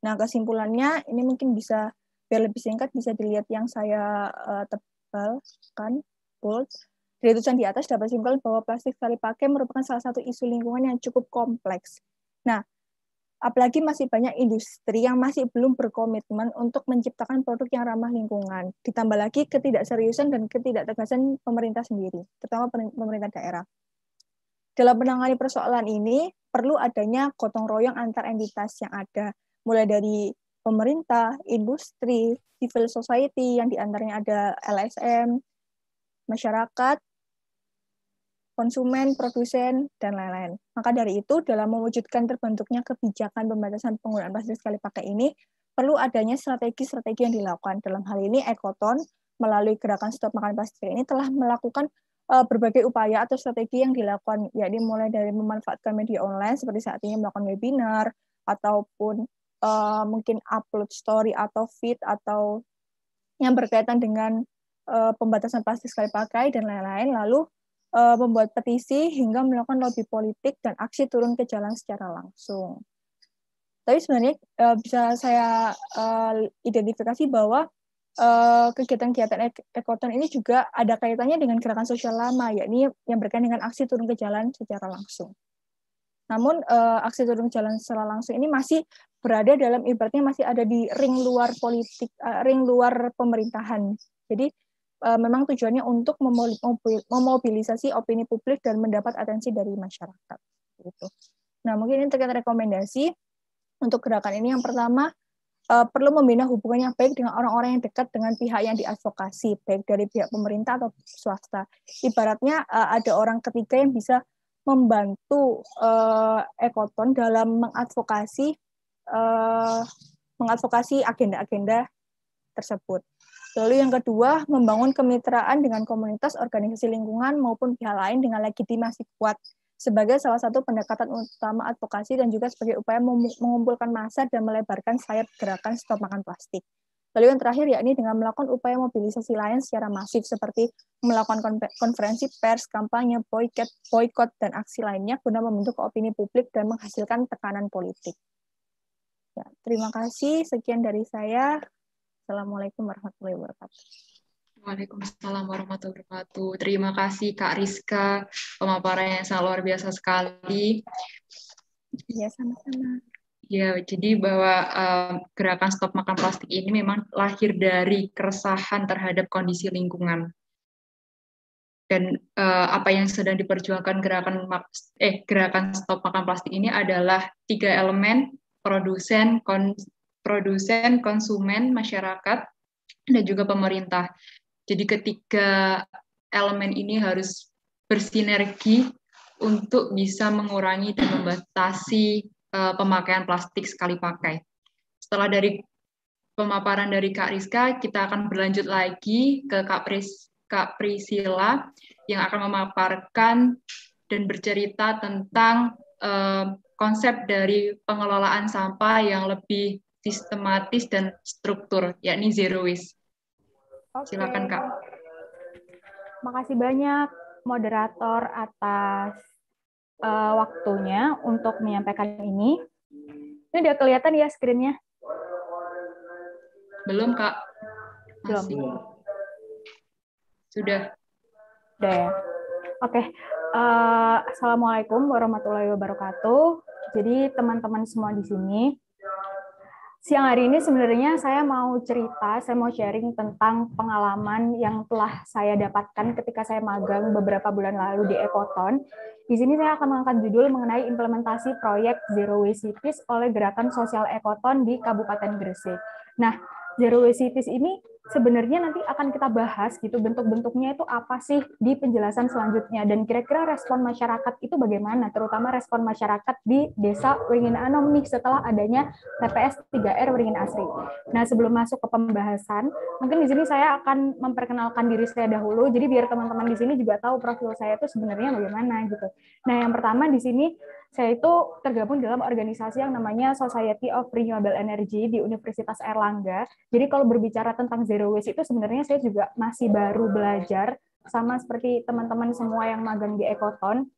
Nah, kesimpulannya ini mungkin bisa, biar lebih singkat, bisa dilihat yang saya uh, tebalkan, bold. Dari tulisan di atas dapat simpulkan bahwa plastik sekali pakai merupakan salah satu isu lingkungan yang cukup kompleks. Nah, apalagi masih banyak industri yang masih belum berkomitmen untuk menciptakan produk yang ramah lingkungan. Ditambah lagi ketidakseriusan dan ketidaktegasan pemerintah sendiri, terutama pemerintah daerah. Dalam menangani persoalan ini, perlu adanya gotong royong antar entitas yang ada, mulai dari pemerintah, industri, civil society, yang diantaranya ada L S M, masyarakat, konsumen, produsen, dan lain-lain. Maka dari itu, dalam mewujudkan terbentuknya kebijakan pembatasan penggunaan plastik sekali pakai ini, perlu adanya strategi-strategi yang dilakukan. Dalam hal ini, Ekoton melalui gerakan Stop Makan Plastik ini telah melakukan uh, berbagai upaya atau strategi yang dilakukan, yakni mulai dari memanfaatkan media online, seperti saat ini melakukan webinar, ataupun uh, mungkin upload story atau feed, atau yang berkaitan dengan uh, pembatasan plastik sekali pakai, dan lain-lain, lalu uh, membuat petisi hingga melakukan lobby politik dan aksi turun ke jalan secara langsung. Tapi sebenarnya uh, bisa saya uh, identifikasi bahwa uh, kegiatan-kegiatan ek Ekoton ini juga ada kaitannya dengan gerakan sosial lama, yakni yang berkaitan dengan aksi turun ke jalan secara langsung. Namun uh, aksi turun ke jalan secara langsung ini masih berada dalam, ibaratnya masih ada di ring luar politik, uh, ring luar pemerintahan. Jadi uh, memang tujuannya untuk memobilisasi opini publik dan mendapat atensi dari masyarakat. Gitu. Nah, mungkin ini terkait rekomendasi untuk gerakan ini. Yang pertama, uh, perlu membina hubungan yang baik dengan orang-orang yang dekat dengan pihak yang diadvokasi, baik dari pihak pemerintah atau swasta. Ibaratnya uh, ada orang ketiga yang bisa membantu uh, Ekoton dalam mengadvokasi uh, mengadvokasi agenda-agenda tersebut. Lalu yang kedua, membangun kemitraan dengan komunitas, organisasi lingkungan maupun pihak lain dengan legitimasi kuat sebagai salah satu pendekatan utama advokasi dan juga sebagai upaya mengumpulkan massa dan melebarkan sayap gerakan Stop Makan Plastik. Lalu yang terakhir, yakni dengan melakukan upaya mobilisasi lain secara masif seperti melakukan konferensi pers, kampanye, boykot, boykot dan aksi lainnya guna membentuk opini publik dan menghasilkan tekanan politik. Ya, terima kasih. Sekian dari saya. Assalamualaikum warahmatullahi wabarakatuh. Waalaikumsalam warahmatullahi wabarakatuh. Terima kasih Kak Rizka, pemaparan yang sangat luar biasa sekali. Ya, sama-sama. Ya, jadi bahwa uh, gerakan Stop Makan Plastik ini memang lahir dari keresahan terhadap kondisi lingkungan. Dan uh, apa yang sedang diperjuangkan gerakan eh gerakan Stop Makan Plastik ini adalah tiga elemen: produsen, kon, produsen, konsumen, masyarakat, dan juga pemerintah. Jadi ketiga elemen ini harus bersinergi untuk bisa mengurangi dan membatasi uh, pemakaian plastik sekali pakai. Setelah dari pemaparan dari Kak Rizka, kita akan berlanjut lagi ke Kak, Pris, Kak Priscilla yang akan memaparkan dan bercerita tentang uh, konsep dari pengelolaan sampah yang lebih sistematis dan struktur, yakni zero waste. Oke. Silakan Kak. Makasih banyak moderator atas uh, waktunya untuk menyampaikan ini. Ini udah kelihatan ya screen-nya? Belum Kak. Belum. Masih. Sudah. Udah ya. Oke. Uh, Assalamualaikum warahmatullahi wabarakatuh. Jadi teman-teman semua di sini, siang hari ini sebenarnya saya mau cerita, saya mau sharing tentang pengalaman yang telah saya dapatkan ketika saya magang beberapa bulan lalu di Ekoton. Di sini saya akan mengangkat judul mengenai implementasi proyek Zero Waste Cities oleh Gerakan Sosial Ekoton di Kabupaten Gresik. Nah, Zero Waste Cities ini sebenarnya nanti akan kita bahas gitu, bentuk-bentuknya itu apa sih di penjelasan selanjutnya, dan kira-kira respon masyarakat itu bagaimana, terutama respon masyarakat di Desa Wringin Anom nih setelah adanya T P S tiga R Wringin Asri. Nah, sebelum masuk ke pembahasan, mungkin di sini saya akan memperkenalkan diri saya dahulu, jadi biar teman-teman di sini juga tahu profil saya itu sebenarnya bagaimana gitu. Nah, yang pertama di sini saya itu tergabung dalam organisasi yang namanya Society of Renewable Energy di Universitas Airlangga. Jadi kalau berbicara tentang zero waste itu sebenarnya saya juga masih baru belajar, sama seperti teman-teman semua yang magang di Ekoton.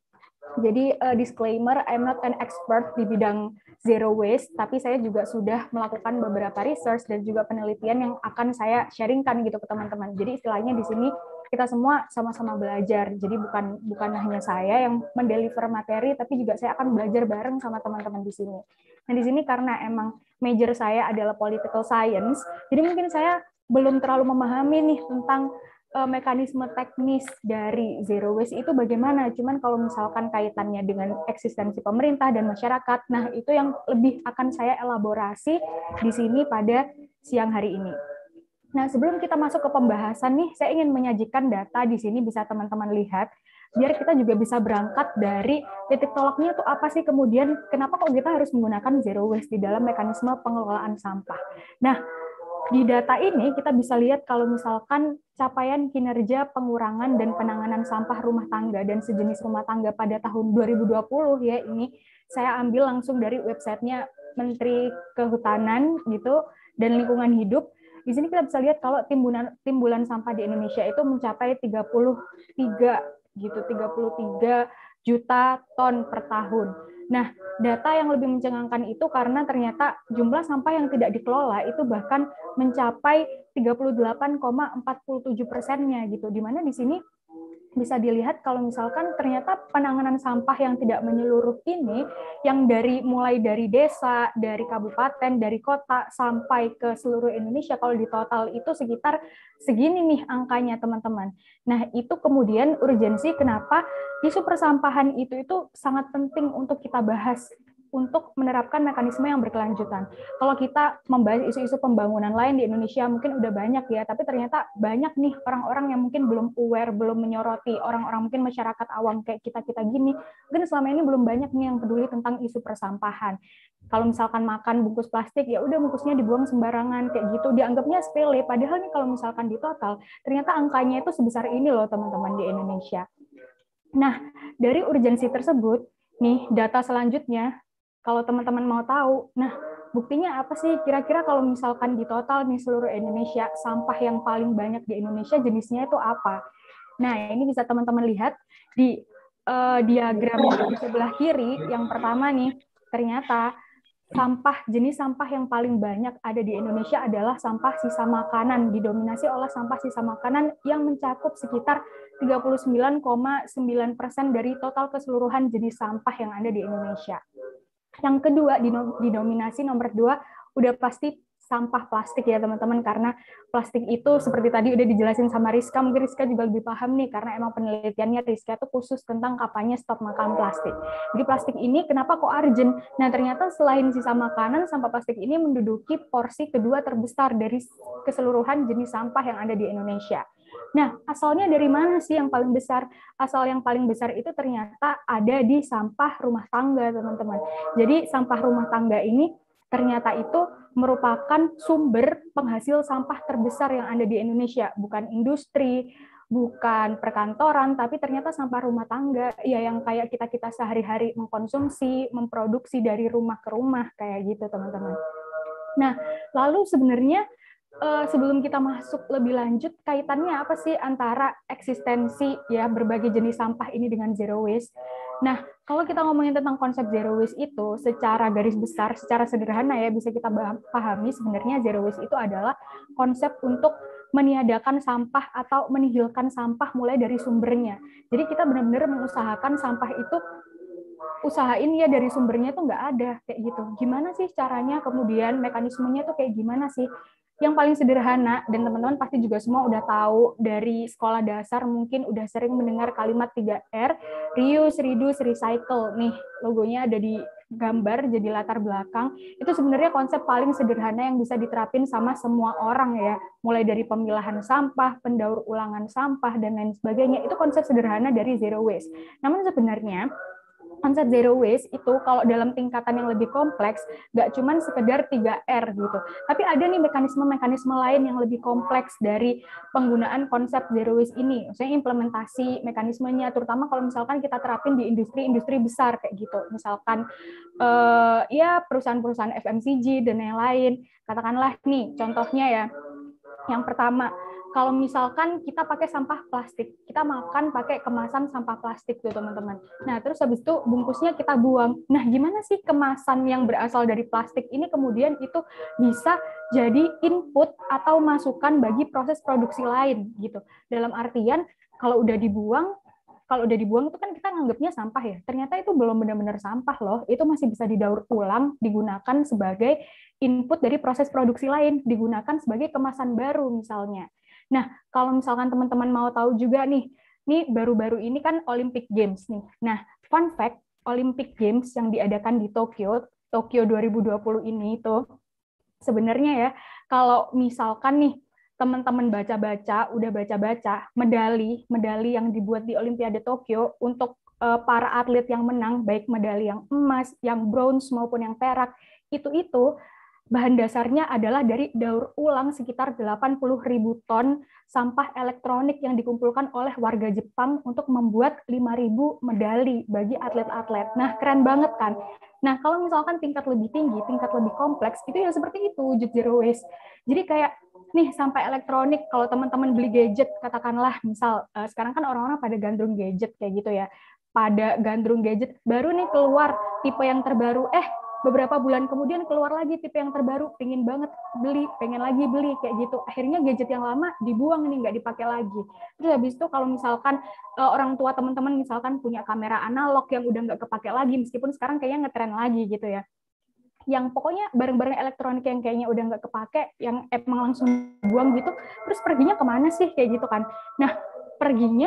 Jadi uh, disclaimer, I'm not an expert di bidang zero waste, tapi saya juga sudah melakukan beberapa research dan juga penelitian yang akan saya sharingkan gitu ke teman-teman. Jadi istilahnya di sini kita semua sama-sama belajar. Jadi bukan bukan hanya saya yang mendeliver materi, tapi juga saya akan belajar bareng sama teman-teman di sini. Nah di sini karena emang major saya adalah political science, jadi mungkin saya belum terlalu memahami nih tentang mekanisme teknis dari zero waste itu bagaimana. Cuman kalau misalkan kaitannya dengan eksistensi pemerintah dan masyarakat, nah itu yang lebih akan saya elaborasi di sini pada siang hari ini. Nah, sebelum kita masuk ke pembahasan nih, saya ingin menyajikan data di sini bisa teman-teman lihat, biar kita juga bisa berangkat dari titik tolaknya itu apa sih, kemudian kenapa kok kita harus menggunakan zero waste di dalam mekanisme pengelolaan sampah. Nah, di data ini kita bisa lihat kalau misalkan capaian kinerja pengurangan dan penanganan sampah rumah tangga dan sejenis rumah tangga pada tahun dua ribu dua puluh ya, ini saya ambil langsung dari websitenya Menteri Kehutanan gitu dan Lingkungan Hidup. Di sini kita bisa lihat kalau timbulan timbulan sampah di Indonesia itu mencapai tiga puluh tiga gitu, tiga puluh tiga juta ton per tahun. Nah, data yang lebih mencengangkan itu karena ternyata jumlah sampah yang tidak dikelola itu bahkan mencapai tiga puluh delapan koma empat tujuh persennya gitu. Di mana di sini bisa dilihat kalau misalkan ternyata penanganan sampah yang tidak menyeluruh ini, yang dari mulai dari desa, dari kabupaten, dari kota sampai ke seluruh Indonesia, kalau di total itu sekitar segini nih angkanya teman-teman. Nah itu kemudian urgensi kenapa isu persampahan itu itu sangat penting untuk kita bahas, untuk menerapkan mekanisme yang berkelanjutan. Kalau kita membahas isu-isu pembangunan lain di Indonesia mungkin udah banyak ya, tapi ternyata banyak nih orang-orang yang mungkin belum aware, belum menyoroti, orang-orang mungkin masyarakat awam kayak kita-kita gini, mungkin selama ini belum banyak nih yang peduli tentang isu persampahan. Kalau misalkan makan bungkus plastik, ya udah bungkusnya dibuang sembarangan, kayak gitu, dianggapnya sepele, padahal nih kalau misalkan di total, ternyata angkanya itu sebesar ini loh teman-teman di Indonesia. Nah, dari urgensi tersebut, nih data selanjutnya, kalau teman-teman mau tahu, nah buktinya apa sih kira-kira kalau misalkan di total nih seluruh Indonesia, sampah yang paling banyak di Indonesia jenisnya itu apa? Nah ini bisa teman-teman lihat di uh, diagram di sebelah kiri, yang pertama nih, ternyata sampah jenis sampah yang paling banyak ada di Indonesia adalah sampah sisa makanan, didominasi oleh sampah sisa makanan yang mencakup sekitar tiga puluh sembilan koma sembilan persen dari total keseluruhan jenis sampah yang ada di Indonesia. Yang kedua, didominasi nomor dua, udah pasti sampah plastik ya teman-teman, karena plastik itu seperti tadi udah dijelasin sama Rizka, mungkin Rizka juga lebih paham nih, karena emang penelitiannya Rizka itu khusus tentang kampanye stop makan plastik. Jadi plastik ini kenapa kok urgent? Nah ternyata selain sisa makanan, sampah plastik ini menduduki porsi kedua terbesar dari keseluruhan jenis sampah yang ada di Indonesia. Nah, asalnya dari mana sih yang paling besar? Asal yang paling besar itu ternyata ada di sampah rumah tangga, teman-teman. Jadi, sampah rumah tangga ini ternyata itu merupakan sumber penghasil sampah terbesar yang ada di Indonesia. Bukan industri, bukan perkantoran, tapi ternyata sampah rumah tangga, ya yang kayak kita-kita sehari-hari mengkonsumsi, memproduksi dari rumah ke rumah, kayak gitu, teman-teman. Nah, lalu sebenarnya Uh, sebelum kita masuk lebih lanjut, kaitannya apa sih antara eksistensi ya berbagai jenis sampah ini dengan zero waste? Nah, kalau kita ngomongin tentang konsep zero waste itu secara garis besar, secara sederhana ya bisa kita pahami sebenarnya zero waste itu adalah konsep untuk meniadakan sampah atau menihilkan sampah mulai dari sumbernya. Jadi kita benar-benar mengusahakan sampah itu usahain ya dari sumbernya tuh nggak ada kayak gitu. Gimana sih caranya? Kemudian mekanismenya tuh kayak gimana sih? Yang paling sederhana, dan teman-teman pasti juga semua udah tahu dari sekolah dasar, mungkin udah sering mendengar kalimat tiga R, reuse, reduce, recycle. Nih, logonya ada di gambar jadi latar belakang. Itu sebenarnya konsep paling sederhana yang bisa diterapin sama semua orang ya. Mulai dari pemilahan sampah, pendaur ulangan sampah, dan lain sebagainya. Itu konsep sederhana dari zero waste. Namun sebenarnya konsep zero waste itu kalau dalam tingkatan yang lebih kompleks, nggak cuma sekedar tiga R gitu. Tapi ada nih mekanisme-mekanisme lain yang lebih kompleks dari penggunaan konsep zero waste ini. Maksudnya implementasi mekanismenya, terutama kalau misalkan kita terapin di industri-industri besar kayak gitu. Misalkan eh, ya perusahaan-perusahaan F M C G dan yang lain. Katakanlah nih, contohnya ya, yang pertama, kalau misalkan kita pakai sampah plastik, kita makan pakai kemasan sampah plastik tuh teman-teman. Nah, terus habis itu bungkusnya kita buang. Nah, gimana sih kemasan yang berasal dari plastik ini kemudian itu bisa jadi input atau masukan bagi proses produksi lain gitu. Dalam artian kalau udah dibuang, kalau udah dibuang itu kan kita nganggapnya sampah ya. Ternyata itu belum benar-benar sampah loh. Itu masih bisa didaur ulang, digunakan sebagai input dari proses produksi lain, digunakan sebagai kemasan baru misalnya. Nah, kalau misalkan teman-teman mau tahu juga nih, nih baru-baru ini kan Olympic Games nih. Nah, fun fact, Olympic Games yang diadakan di Tokyo, Tokyo dua ribu dua puluh ini itu sebenarnya ya, kalau misalkan nih teman-teman baca-baca, udah baca-baca medali, medali yang dibuat di Olimpiade Tokyo untuk uh, para atlet yang menang, baik medali yang emas, yang bronze maupun yang perak, itu-itu bahan dasarnya adalah dari daur ulang sekitar delapan puluh ribu ton sampah elektronik yang dikumpulkan oleh warga Jepang untuk membuat lima ribu medali bagi atlet-atlet. Nah, keren banget kan? Nah, kalau misalkan tingkat lebih tinggi, tingkat lebih kompleks, itu ya seperti itu, wujud zero waste. Jadi kayak, nih, sampah elektronik, kalau teman-teman beli gadget, katakanlah, misal, sekarang kan orang-orang pada gandrung gadget, kayak gitu ya, pada gandrung gadget, baru nih keluar tipe yang terbaru, eh, beberapa bulan kemudian keluar lagi tipe yang terbaru, pengen banget beli, pengen lagi beli, kayak gitu. Akhirnya gadget yang lama dibuang nih, nggak dipakai lagi. Terus habis itu kalau misalkan uh, orang tua teman-teman misalkan punya kamera analog yang udah nggak kepake lagi, meskipun sekarang kayaknya ngetren lagi gitu ya. Yang pokoknya barang-barang elektronik yang kayaknya udah nggak kepake, yang emang langsung buang gitu, terus perginya kemana sih, kayak gitu kan. Nah, perginya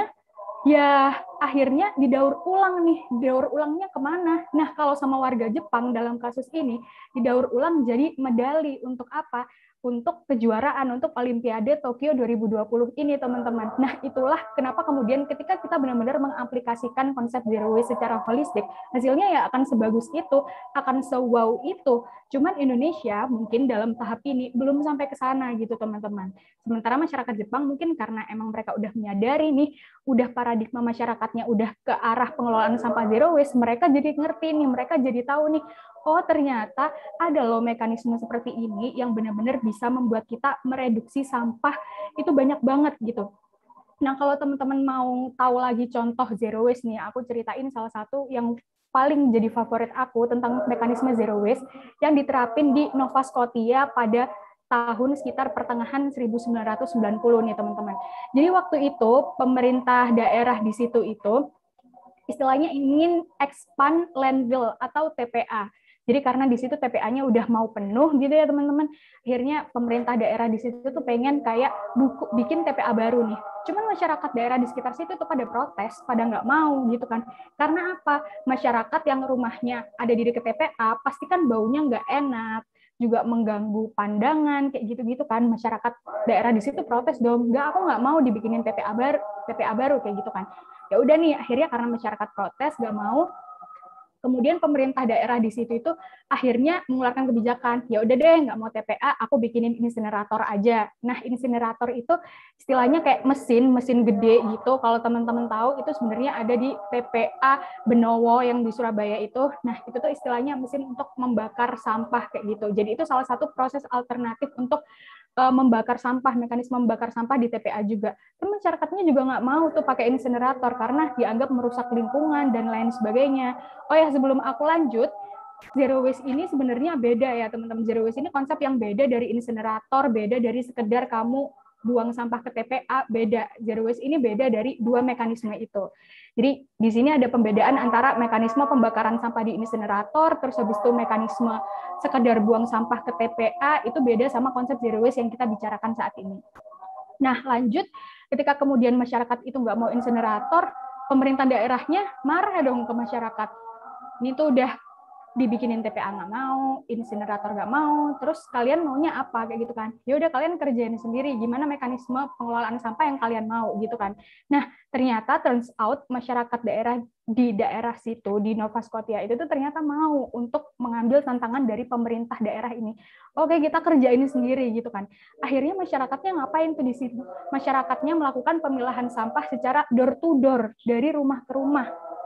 ya akhirnya didaur ulang nih, didaur ulangnya kemana? Nah, kalau sama warga Jepang dalam kasus ini, didaur ulang jadi medali untuk apa? Untuk kejuaraan, untuk Olimpiade Tokyo dua ribu dua puluh ini, teman-teman. Nah, itulah kenapa kemudian ketika kita benar-benar mengaplikasikan konsep zero waste secara holistik, hasilnya ya akan sebagus itu, akan se-wow itu. Cuman Indonesia mungkin dalam tahap ini belum sampai ke sana gitu, teman-teman. Sementara masyarakat Jepang mungkin karena emang mereka udah menyadari nih, udah paradigma masyarakatnya udah ke arah pengelolaan sampah zero waste, mereka jadi ngerti nih, mereka jadi tahu nih, oh ternyata ada loh mekanisme seperti ini yang benar-benar bisa membuat kita mereduksi sampah itu banyak banget gitu. Nah, kalau teman-teman mau tahu lagi contoh zero waste nih, aku ceritain salah satu yang paling jadi favorit aku tentang mekanisme zero waste yang diterapin di Nova Scotia pada tahun sekitar pertengahan seribu sembilan ratus sembilan puluh nih, teman-teman. Jadi waktu itu pemerintah daerah di situ itu istilahnya ingin expand landfill atau T P A. Jadi karena di situ T P A-nya udah mau penuh gitu ya teman-teman, akhirnya pemerintah daerah di situ tuh pengen kayak buku, bikin T P A baru nih. Cuman masyarakat daerah di sekitar situ tuh pada protes, pada nggak mau gitu kan. Karena apa? Masyarakat yang rumahnya ada di dekat T P A pasti kan baunya nggak enak, juga mengganggu pandangan kayak gitu-gitu kan. Masyarakat daerah di situ protes dong, nggak, aku nggak mau dibikinin T P A baru, T P A baru kayak gitu kan. Ya udah nih, akhirnya karena masyarakat protes nggak mau, kemudian pemerintah daerah di situ itu akhirnya mengeluarkan kebijakan, ya udah deh nggak mau T P A, aku bikinin insinerator aja. Nah, insinerator itu istilahnya kayak mesin, mesin gede gitu. Kalau teman-teman tahu itu sebenarnya ada di T P A Benowo yang di Surabaya itu. Nah, itu tuh istilahnya mesin untuk membakar sampah kayak gitu. Jadi itu salah satu proses alternatif untuk membakar sampah, mekanisme membakar sampah di T P A juga. Tapi masyarakatnya juga nggak mau tuh pakai insinerator karena dianggap merusak lingkungan dan lain sebagainya. Oh ya, sebelum aku lanjut, zero waste ini sebenarnya beda ya teman-teman. Zero waste ini konsep yang beda dari insinerator, beda dari sekedar kamu buang sampah ke T P A, beda. Zero waste ini beda dari dua mekanisme itu. Jadi di sini ada pembedaan antara mekanisme pembakaran sampah di insinerator, terus habis itu mekanisme sekedar buang sampah ke T P A, itu beda sama konsep zero waste yang kita bicarakan saat ini. Nah, lanjut, ketika kemudian masyarakat itu nggak mau insinerator, pemerintah daerahnya marah dong ke masyarakat. Ini tuh udah dibikinin T P A nggak mau, insinerator nggak mau, terus kalian maunya apa kayak gitu kan? Ya udah kalian kerjain sendiri, gimana mekanisme pengelolaan sampah yang kalian mau gitu kan? Nah, ternyata turns out masyarakat daerah di daerah situ di Nova Scotia itu tuh ternyata mau untuk mengambil tantangan dari pemerintah daerah ini. Oke, kita kerjain sendiri gitu kan. Akhirnya masyarakatnya ngapain tuh di situ? Masyarakatnya melakukan pemilahan sampah secara door to door dari rumah ke rumah.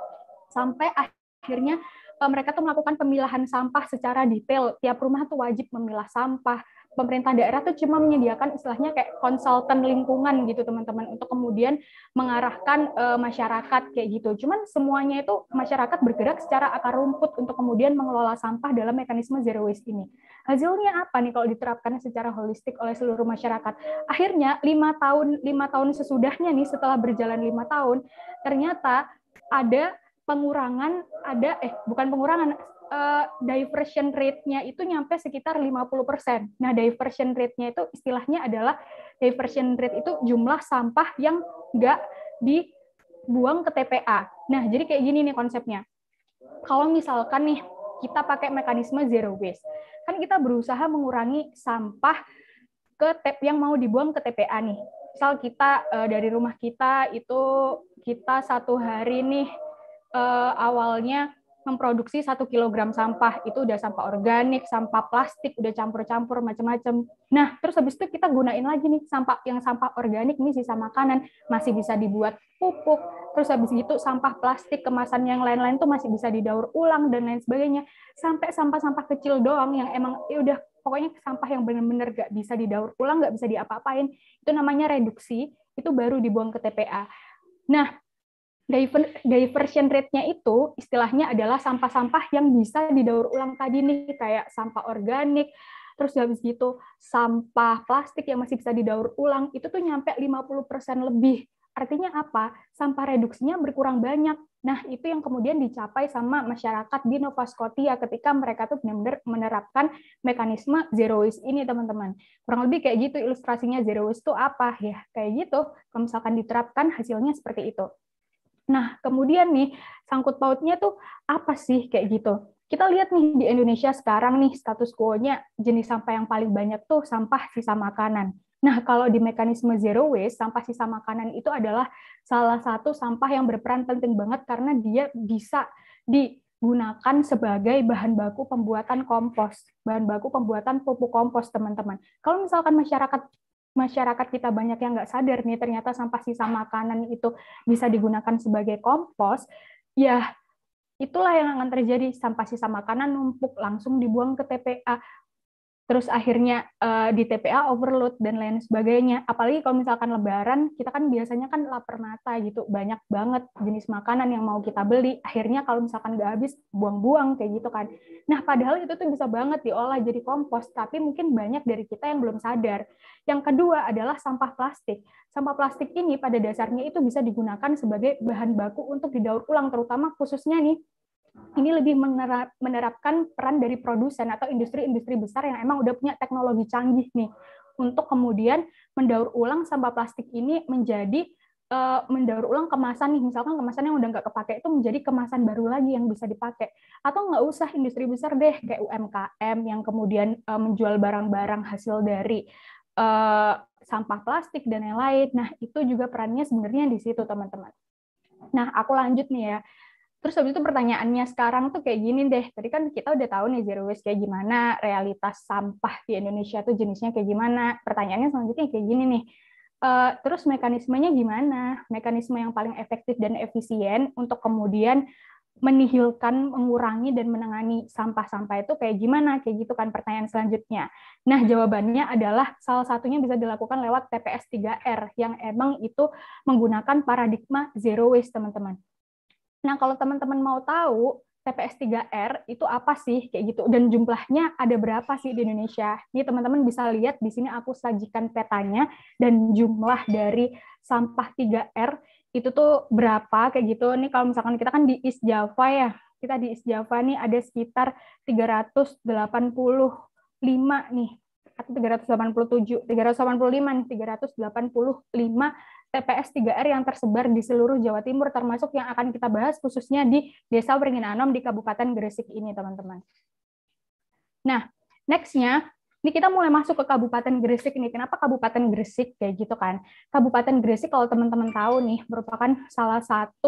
Sampai akhirnya mereka tuh melakukan pemilahan sampah secara detail. Tiap rumah tuh wajib memilah sampah, pemerintah daerah tuh cuma menyediakan istilahnya kayak konsultan lingkungan gitu teman-teman, untuk kemudian mengarahkan uh, masyarakat kayak gitu. Cuman semuanya itu masyarakat bergerak secara akar rumput untuk kemudian mengelola sampah dalam mekanisme zero waste ini. Hasilnya apa nih kalau diterapkan secara holistik oleh seluruh masyarakat? Akhirnya lima tahun lima tahun sesudahnya nih, setelah berjalan lima tahun, ternyata ada pengurangan, ada eh bukan pengurangan, uh, diversion rate-nya itu nyampe sekitar lima puluh persen. Nah, diversion rate-nya itu istilahnya adalah diversion rate itu jumlah sampah yang nggak dibuang ke T P A. Nah, jadi kayak gini nih konsepnya. Kalau misalkan nih kita pakai mekanisme zero waste, kan kita berusaha mengurangi sampah ke tap yang mau dibuang ke T P A nih. Misal kita uh, dari rumah kita itu kita satu hari nih uh, awalnya memproduksi satu kilogram sampah, itu udah sampah organik, sampah plastik, udah campur-campur macam-macam. Nah, terus habis itu kita gunain lagi nih sampah yang sampah organik nih, sisa makanan masih bisa dibuat pupuk. Terus habis itu sampah plastik kemasan yang lain-lain tuh masih bisa didaur ulang dan lain sebagainya. Sampai sampah-sampah kecil doang yang emang ya udah pokoknya sampah yang benar-benar nggak bisa didaur ulang, nggak bisa diapa-apain, itu namanya reduksi, itu baru dibuang ke T P A. Nah, diversion rate-nya itu istilahnya adalah sampah-sampah yang bisa didaur ulang tadi nih, kayak sampah organik, terus habis gitu sampah plastik yang masih bisa didaur ulang, itu tuh nyampe lima puluh persen lebih. Artinya apa? Sampah reduksinya berkurang banyak. Nah, itu yang kemudian dicapai sama masyarakat di Nova Scotia ketika mereka tuh benar-benar menerapkan mekanisme zero waste ini, teman-teman. Kurang lebih kayak gitu ilustrasinya zero waste itu apa? Ya, kayak gitu. Kalau misalkan diterapkan, hasilnya seperti itu. Nah, kemudian nih, sangkut pautnya tuh apa sih kayak gitu? Kita lihat nih di Indonesia sekarang nih, status quo-nya jenis sampah yang paling banyak tuh sampah sisa makanan. Nah, kalau di mekanisme zero waste, sampah sisa makanan itu adalah salah satu sampah yang berperan penting banget karena dia bisa digunakan sebagai bahan baku pembuatan kompos, bahan baku pembuatan pupuk kompos, teman-teman. Kalau misalkan masyarakat masyarakat kita banyak yang nggak sadar nih, ternyata sampah sisa makanan itu bisa digunakan sebagai kompos, ya itulah yang akan terjadi, sampah sisa makanan numpuk langsung dibuang ke T P A. Terus akhirnya uh, di T P A overload dan lain sebagainya. Apalagi kalau misalkan lebaran, kita kan biasanya kan lapar mata gitu, banyak banget jenis makanan yang mau kita beli. Akhirnya kalau misalkan nggak habis, buang-buang kayak gitu kan. Nah, padahal itu tuh bisa banget diolah jadi kompos, tapi mungkin banyak dari kita yang belum sadar. Yang kedua adalah sampah plastik. Sampah plastik ini pada dasarnya itu bisa digunakan sebagai bahan baku untuk didaur ulang, terutama khususnya nih, ini lebih menerap, menerapkan peran dari produsen atau industri-industri besar yang emang udah punya teknologi canggih nih untuk kemudian mendaur ulang sampah plastik ini menjadi uh, mendaur ulang kemasan nih, misalkan kemasan yang udah nggak kepake itu menjadi kemasan baru lagi yang bisa dipakai. Atau nggak usah industri besar deh kayak U M K M yang kemudian uh, menjual barang-barang hasil dari uh, sampah plastik dan lain-lain. Nah, itu juga perannya sebenarnya di situ, teman-teman. Nah, aku lanjut nih ya. Terus habis itu pertanyaannya sekarang tuh kayak gini deh. Tadi kan kita udah tahu nih zero waste kayak gimana, realitas sampah di Indonesia tuh jenisnya kayak gimana. Pertanyaannya selanjutnya kayak gini nih. Uh, terus mekanismenya gimana? Mekanisme yang paling efektif dan efisien untuk kemudian menihilkan, mengurangi, dan menangani sampah-sampah itu kayak gimana? Kayak gitu kan pertanyaan selanjutnya. Nah, jawabannya adalah salah satunya bisa dilakukan lewat T P S tiga R yang emang itu menggunakan paradigma zero waste, teman-teman. Nah, kalau teman-teman mau tahu T P S tiga R itu apa sih kayak gitu dan jumlahnya ada berapa sih di Indonesia? Ini teman-teman bisa lihat di sini aku sajikan petanya dan jumlah dari sampah tiga R itu tuh berapa kayak gitu. Ini kalau misalkan kita kan di East Java ya. Kita di East Java nih ada sekitar tiga ratus delapan puluh lima nih atau tiga ratus delapan puluh tujuh, tiga ratus delapan puluh lima nih, tiga ratus delapan puluh lima T P S tiga R yang tersebar di seluruh Jawa Timur, termasuk yang akan kita bahas khususnya di Desa Wringin Anom di Kabupaten Gresik ini, teman-teman. Nah, next-nya, ini kita mulai masuk ke Kabupaten Gresik nih. Kenapa Kabupaten Gresik kayak gitu kan? Kabupaten Gresik kalau teman-teman tahu nih, merupakan salah satu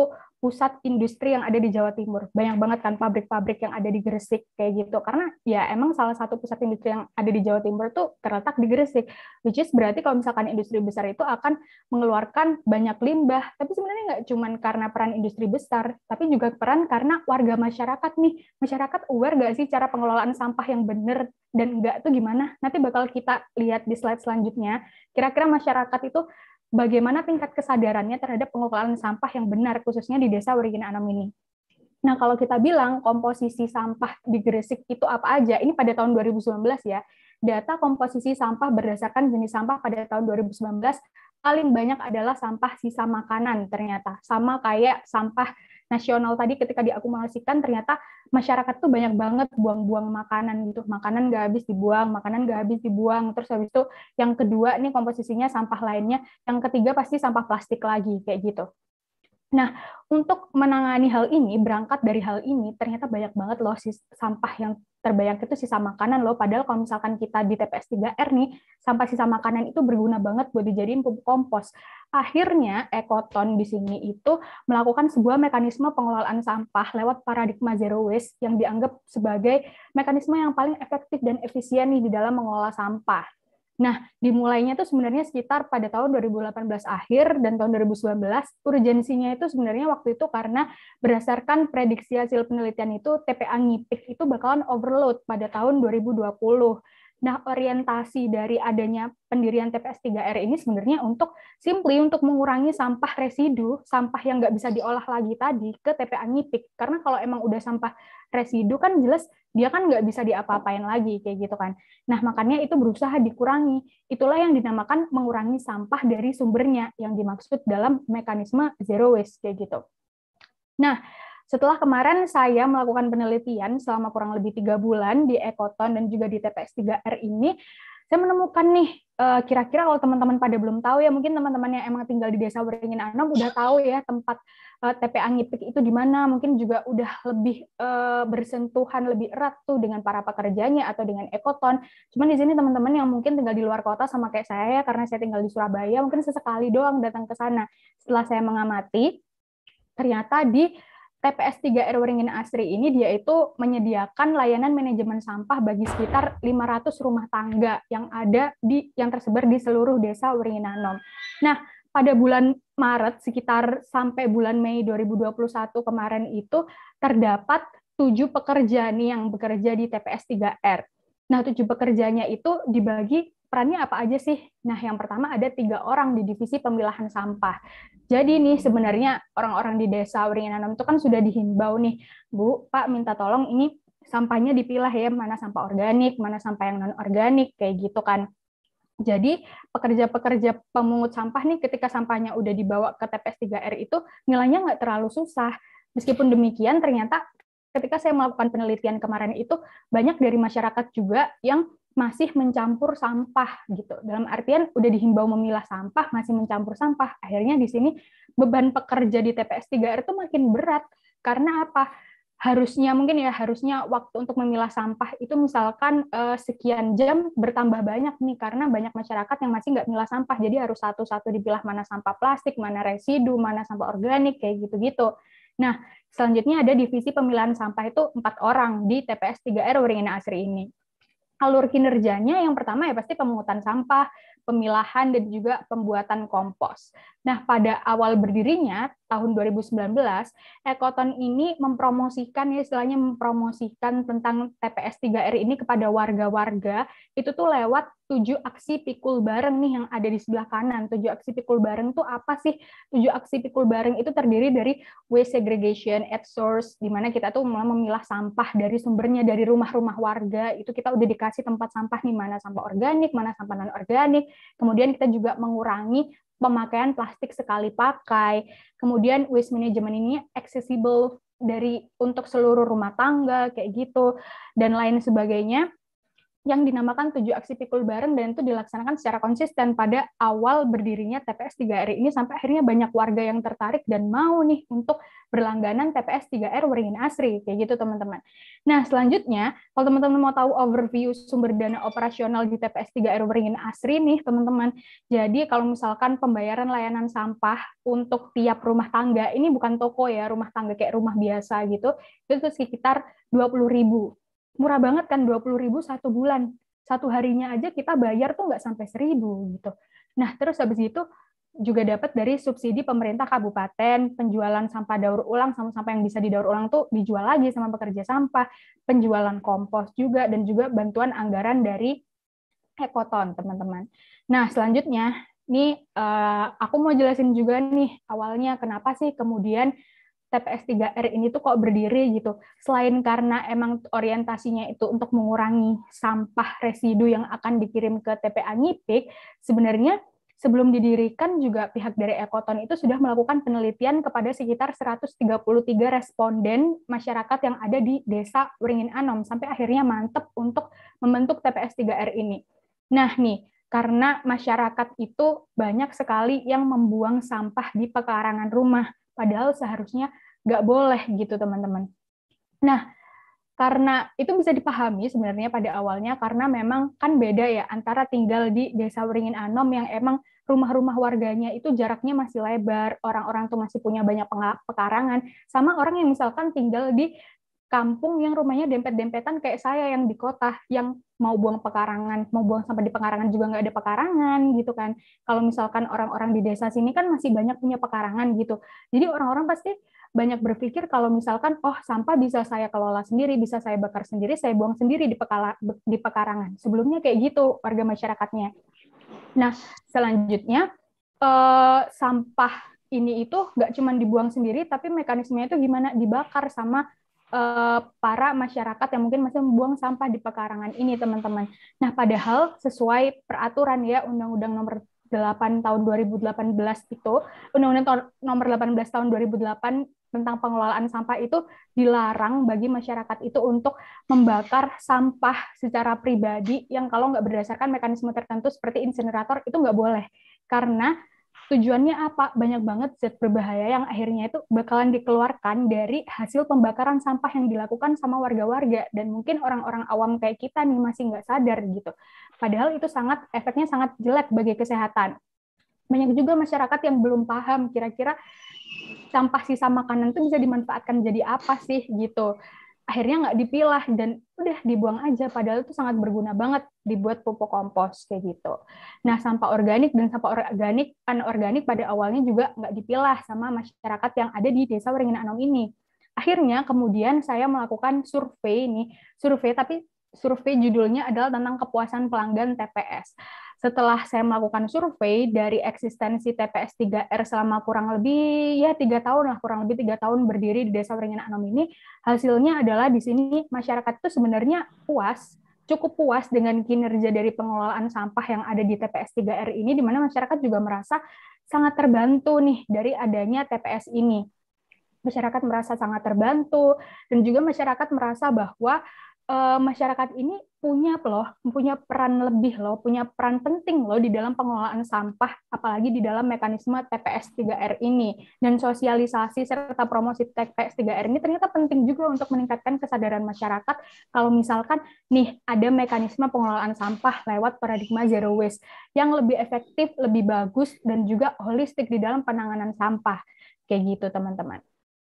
pusat industri yang ada di Jawa Timur. Banyak banget kan pabrik-pabrik yang ada di Gresik kayak gitu. Karena ya emang salah satu pusat industri yang ada di Jawa Timur tuh terletak di Gresik. Which is berarti kalau misalkan industri besar itu akan mengeluarkan banyak limbah. Tapi sebenarnya nggak cuma karena peran industri besar, tapi juga peran karena warga masyarakat nih. Masyarakat aware nggak sih cara pengelolaan sampah yang benar dan enggak tuh gimana? Nanti bakal kita lihat di slide selanjutnya. Kira-kira masyarakat itu bagaimana tingkat kesadarannya terhadap pengelolaan sampah yang benar, khususnya di Desa Waringin Anom ini. Nah, kalau kita bilang komposisi sampah di Gresik itu apa aja, ini pada tahun dua ribu sembilan belas ya, data komposisi sampah berdasarkan jenis sampah pada tahun dua ribu sembilan belas paling banyak adalah sampah sisa makanan ternyata. Sama kayak sampah nasional tadi ketika diakumulasikan, ternyata masyarakat tuh banyak banget buang-buang makanan gitu. Makanan nggak habis dibuang, makanan nggak habis dibuang. Terus habis itu yang kedua nih komposisinya sampah lainnya. Yang ketiga pasti sampah plastik lagi, kayak gitu. Nah, untuk menangani hal ini, berangkat dari hal ini, ternyata banyak banget loh sampah yang terbayang itu sisa makanan loh. Padahal kalau misalkan kita di T P S tiga R nih, sampah sisa makanan itu berguna banget buat dijadiin pupuk kompos. Akhirnya, Ekoton di sini itu melakukan sebuah mekanisme pengelolaan sampah lewat paradigma zero waste yang dianggap sebagai mekanisme yang paling efektif dan efisien nih di dalam mengelola sampah. Nah, dimulainya itu sebenarnya sekitar pada tahun dua ribu delapan belas akhir dan tahun dua ribu sembilan belas, urgensinya itu sebenarnya waktu itu karena berdasarkan prediksi hasil penelitian itu T P A Ngipik itu bakalan overload pada tahun dua ribu dua puluh. Nah, orientasi dari adanya pendirian T P S tiga R ini sebenarnya untuk simply untuk mengurangi sampah residu, sampah yang nggak bisa diolah lagi tadi ke T P A Ngipik. Karena kalau emang udah sampah residu kan jelas dia kan nggak bisa diapa-apain lagi, kayak gitu kan. Nah, makanya itu berusaha dikurangi. Itulah yang dinamakan mengurangi sampah dari sumbernya, yang dimaksud dalam mekanisme zero waste, kayak gitu. Nah, setelah kemarin saya melakukan penelitian selama kurang lebih tiga bulan di Ekoton dan juga di T P S tiga R ini, saya menemukan nih, kira-kira kalau teman-teman pada belum tahu ya, mungkin teman-teman yang emang tinggal di Desa Waringin Anom udah tahu ya tempat T P A Ngipik itu di mana, mungkin juga udah lebih bersentuhan lebih erat tuh dengan para pekerjanya atau dengan Ekoton. Cuman di sini teman-teman yang mungkin tinggal di luar kota sama kayak saya, karena saya tinggal di Surabaya, mungkin sesekali doang datang ke sana. Setelah saya mengamati, ternyata di T P S tiga R Waringin Asri ini dia itu menyediakan layanan manajemen sampah bagi sekitar lima ratus rumah tangga yang ada di yang tersebar di seluruh Desa Waringin Anom. Nah, pada bulan Maret sekitar sampai bulan Mei dua ribu dua puluh satu kemarin itu terdapat tujuh pekerja nih yang bekerja di T P S tiga R. Nah, tujuh pekerjanya itu dibagi perannya apa aja sih? Nah, yang pertama ada tiga orang di divisi pemilahan sampah. Jadi nih sebenarnya orang-orang di Desa Waringin Anom itu kan sudah dihimbau nih, Bu, Pak minta tolong ini sampahnya dipilah ya, mana sampah organik, mana sampah yang non-organik, kayak gitu kan. Jadi pekerja-pekerja pemungut sampah nih ketika sampahnya udah dibawa ke T P S tiga R itu nilainya nggak terlalu susah. Meskipun demikian ternyata ketika saya melakukan penelitian kemarin itu banyak dari masyarakat juga yang masih mencampur sampah gitu. Dalam artian udah dihimbau memilah sampah, masih mencampur sampah. Akhirnya di sini beban pekerja di T P S tiga R itu makin berat. Karena apa? Harusnya mungkin ya harusnya waktu untuk memilah sampah itu misalkan eh, sekian jam bertambah banyak nih karena banyak masyarakat yang masih nggak milah sampah. Jadi harus satu-satu dipilah mana sampah plastik, mana residu, mana sampah organik kayak gitu-gitu. Nah, selanjutnya ada divisi pemilahan sampah itu empat orang di T P S tiga R Waringin Asri ini. Alur kinerjanya yang pertama ya pasti pemungutan sampah, pemilahan, dan juga pembuatan kompos. Nah, pada awal berdirinya, tahun dua ribu sembilan belas, Ekoton ini mempromosikan, ya istilahnya mempromosikan tentang T P S tiga R ini kepada warga-warga, itu tuh lewat tujuh aksi pikul bareng nih yang ada di sebelah kanan. Tujuh aksi pikul bareng tuh apa sih? Tujuh aksi pikul bareng itu terdiri dari waste segregation at source, di mana kita tuh mulai memilah sampah dari sumbernya, dari rumah-rumah warga, itu kita udah dikasih tempat sampah nih, mana sampah organik, mana sampah non-organik. Kemudian kita juga mengurangi pemakaian plastik sekali pakai. Kemudian waste management ini accessible dari untuk seluruh rumah tangga kayak gitu dan lain sebagainya. yang dinamakan tujuh aksi pikul bareng, dan itu dilaksanakan secara konsisten pada awal berdirinya T P S tiga R ini, sampai akhirnya banyak warga yang tertarik dan mau nih untuk berlangganan T P S tiga R Waringin Asri, kayak gitu teman-teman. Nah, selanjutnya kalau teman-teman mau tahu overview sumber dana operasional di T P S tiga R Waringin Asri nih teman-teman. Jadi kalau misalkan pembayaran layanan sampah untuk tiap rumah tangga, ini bukan toko ya, rumah tangga kayak rumah biasa gitu, itu sekitar dua puluh ribu. Murah banget kan, dua puluh ribu satu bulan. Satu harinya aja kita bayar tuh nggak sampai seribu gitu. Nah, terus habis itu juga dapat dari subsidi pemerintah kabupaten, penjualan sampah daur ulang, sampah-sampah yang bisa didaur ulang tuh dijual lagi sama pekerja sampah, penjualan kompos juga, dan juga bantuan anggaran dari Ekoton, teman-teman. Nah, selanjutnya, nih aku mau jelasin juga nih awalnya kenapa sih kemudian T P S tiga R ini tuh kok berdiri gitu. Selain karena emang orientasinya itu untuk mengurangi sampah residu yang akan dikirim ke T P A Ngipik, sebenarnya sebelum didirikan juga pihak dari Ekoton itu sudah melakukan penelitian kepada sekitar seratus tiga puluh tiga responden masyarakat yang ada di Desa Waringin Anom, sampai akhirnya mantep untuk membentuk T P S tiga R ini. Nah nih, karena masyarakat itu banyak sekali yang membuang sampah di pekarangan rumah, padahal seharusnya nggak boleh gitu teman-teman. Nah, karena itu bisa dipahami sebenarnya pada awalnya, karena memang kan beda ya antara tinggal di Desa Waringin Anom yang emang rumah-rumah warganya itu jaraknya masih lebar, orang-orang tuh masih punya banyak pekarangan, sama orang yang misalkan tinggal di kampung yang rumahnya dempet-dempetan kayak saya yang di kota, yang mau buang pekarangan, mau buang sampah di pekarangan juga nggak ada pekarangan gitu kan. Kalau misalkan orang-orang di desa sini kan masih banyak punya pekarangan gitu. Jadi orang-orang pasti banyak berpikir kalau misalkan, oh sampah bisa saya kelola sendiri, bisa saya bakar sendiri, saya buang sendiri di, pekala, di pekarangan. Sebelumnya kayak gitu warga masyarakatnya. Nah, selanjutnya eh, sampah ini itu nggak cuma dibuang sendiri, tapi mekanismenya itu gimana? Dibakar sama eh, para masyarakat yang mungkin masih membuang sampah di pekarangan ini, teman-teman. Nah, padahal sesuai peraturan ya, Undang-Undang Nomor delapan tahun dua ribu delapan belas itu, Undang-Undang Nomor delapan belas tahun dua ribu delapan tentang pengelolaan sampah itu dilarang bagi masyarakat itu untuk membakar sampah secara pribadi yang kalau nggak berdasarkan mekanisme tertentu seperti insinerator itu nggak boleh. Karena tujuannya apa? Banyak banget zat berbahaya yang akhirnya itu bakalan dikeluarkan dari hasil pembakaran sampah yang dilakukan sama warga-warga, dan mungkin orang-orang awam kayak kita nih masih nggak sadar gitu. Padahal itu sangat efeknya sangat jelek bagi kesehatan. Banyak juga masyarakat yang belum paham kira-kira sampah sisa makanan itu bisa dimanfaatkan jadi apa sih gitu. Akhirnya nggak dipilah dan udah dibuang aja, padahal itu sangat berguna banget dibuat pupuk kompos kayak gitu. Nah, sampah organik dan sampah organik anorganik pada awalnya juga nggak dipilah sama masyarakat yang ada di Desa Waringin Anom ini. Akhirnya kemudian saya melakukan survei ini, survei tapi survei judulnya adalah tentang kepuasan pelanggan T P S. Setelah saya melakukan survei dari eksistensi T P S tiga R selama kurang lebih ya tiga tahun lah, kurang lebih tiga tahun berdiri di Desa Waringin Anom ini, hasilnya adalah di sini masyarakat itu sebenarnya puas, cukup puas dengan kinerja dari pengelolaan sampah yang ada di T P S tiga R ini, di mana masyarakat juga merasa sangat terbantu nih dari adanya T P S ini. Masyarakat merasa sangat terbantu, dan juga masyarakat merasa bahwa Uh, masyarakat ini punya loh, punya peran lebih loh, punya peran penting loh di dalam pengelolaan sampah, apalagi di dalam mekanisme T P S tiga R ini. Dan sosialisasi serta promosi T P S tiga R ini ternyata penting juga untuk meningkatkan kesadaran masyarakat kalau misalkan nih ada mekanisme pengelolaan sampah lewat paradigma zero waste yang lebih efektif, lebih bagus, dan juga holistik di dalam penanganan sampah. Kayak gitu, teman-teman.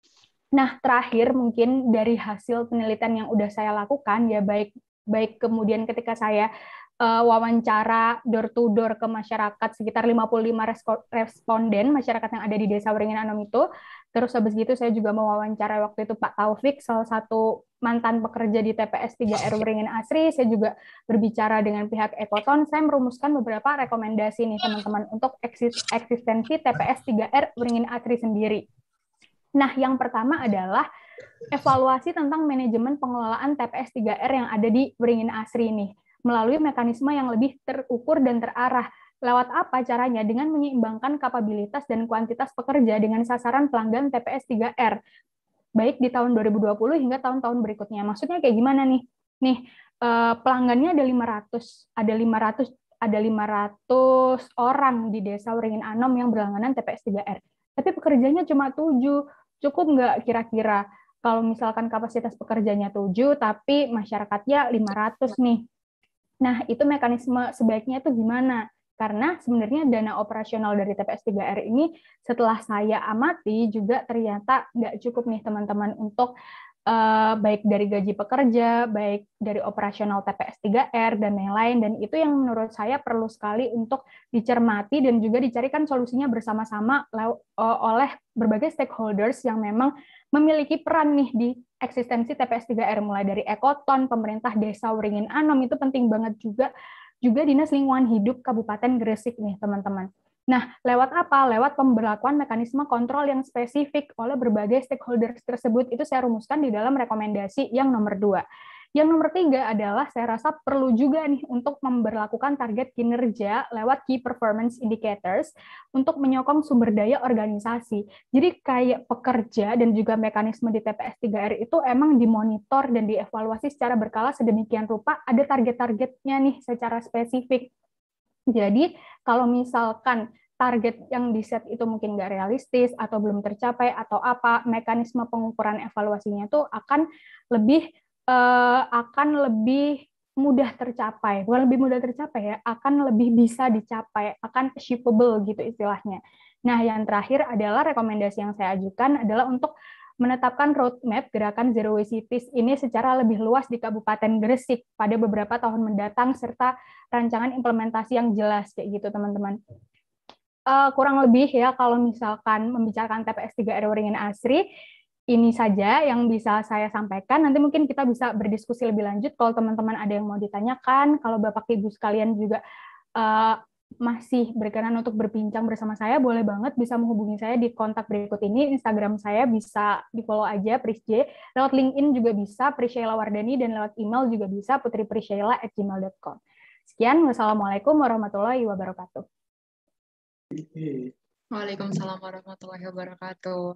Nah, terakhir mungkin dari hasil penelitian yang udah saya lakukan, ya baik baik kemudian ketika saya uh, wawancara door to door ke masyarakat, sekitar lima puluh lima responden masyarakat yang ada di Desa Waringin Anom itu, terus habis gitu saya juga mewawancara waktu itu Pak Taufik, salah satu mantan pekerja di T P S tiga R Waringin Asri, saya juga berbicara dengan pihak Ekoton, saya merumuskan beberapa rekomendasi nih teman-teman untuk eksistensi T P S tiga R Waringin Asri sendiri. Nah, yang pertama adalah evaluasi tentang manajemen pengelolaan T P S tiga R yang ada di Waringin Asri ini, melalui mekanisme yang lebih terukur dan terarah. Lewat apa caranya? Dengan menyeimbangkan kapabilitas dan kuantitas pekerja dengan sasaran pelanggan T P S tiga R, baik di tahun dua ribu dua puluh hingga tahun-tahun berikutnya. Maksudnya kayak gimana nih? Nih, uh, pelanggannya ada lima ratus, ada lima ratus ada lima ratus orang di Desa Wringin Anom yang berlangganan T P S tiga R. Tapi pekerjanya cuma tujuh. Cukup nggak kira-kira kalau misalkan kapasitas pekerjanya tujuh, tapi masyarakatnya lima ratus nih. Nah, itu mekanisme sebaiknya itu gimana? Karena sebenarnya dana operasional dari T P S tiga R ini setelah saya amati juga ternyata nggak cukup nih teman-teman untuk Uh, baik dari gaji pekerja, baik dari operasional T P S tiga R, dan lain-lain. Dan itu yang menurut saya perlu sekali untuk dicermati dan juga dicarikan solusinya bersama-sama oleh berbagai stakeholders yang memang memiliki peran nih di eksistensi T P S tiga R, mulai dari Ekoton, pemerintah Desa Wringin Anom, itu penting banget juga, juga Dinas Lingkungan Hidup Kabupaten Gresik nih teman-teman. Nah, lewat apa? Lewat pemberlakuan mekanisme kontrol yang spesifik oleh berbagai stakeholders tersebut. Itu saya rumuskan di dalam rekomendasi yang nomor dua. Yang nomor tiga adalah saya rasa perlu juga nih untuk memberlakukan target kinerja lewat key performance indicators untuk menyokong sumber daya organisasi. Jadi kayak pekerja dan juga mekanisme di T P S tiga R itu emang dimonitor dan dievaluasi secara berkala sedemikian rupa, ada target-targetnya nih secara spesifik. Jadi kalau misalkan target yang di-set itu mungkin nggak realistis atau belum tercapai atau apa, mekanisme pengukuran evaluasinya itu akan lebih eh, akan lebih mudah tercapai. Bukan lebih mudah tercapai ya, akan lebih bisa dicapai, akan achievable gitu istilahnya. Nah, yang terakhir adalah rekomendasi yang saya ajukan adalah untuk menetapkan roadmap gerakan Zero Waste Cities ini secara lebih luas di Kabupaten Gresik pada beberapa tahun mendatang, serta rancangan implementasi yang jelas, kayak gitu teman-teman. Uh, kurang lebih ya, kalau misalkan membicarakan T P S tiga R Wringin Asri, ini saja yang bisa saya sampaikan. Nanti mungkin kita bisa berdiskusi lebih lanjut kalau teman-teman ada yang mau ditanyakan, kalau Bapak Ibu sekalian juga uh, masih berkenan untuk berbincang bersama saya, boleh banget bisa menghubungi saya di kontak berikut ini. Instagram saya bisa di-follow aja, Prisj. Lewat LinkedIn juga bisa, Priscilla Wardani, dan lewat email juga bisa, putripriscilla at gmail dot com. Sekian, wassalamualaikum warahmatullahi wabarakatuh. Waalaikumsalam warahmatullahi wabarakatuh.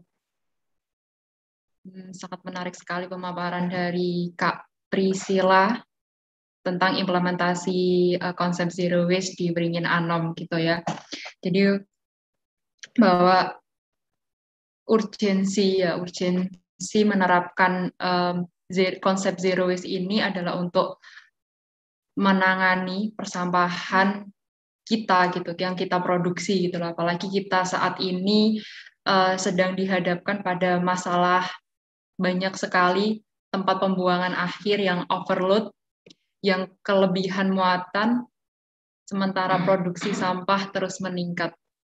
Hmm, sangat menarik sekali pemaparan dari Kak Priscilla tentang implementasi uh, konsep zero waste di Wringin Anom gitu ya. Jadi bahwa urgensi ya urgensi menerapkan um, zero, konsep zero waste ini adalah untuk menangani persampahan kita gitu yang kita produksi gitu loh. Apalagi kita saat ini uh, sedang dihadapkan pada masalah banyak sekali tempat pembuangan akhir yang overload, yang kelebihan muatan, sementara produksi sampah terus meningkat.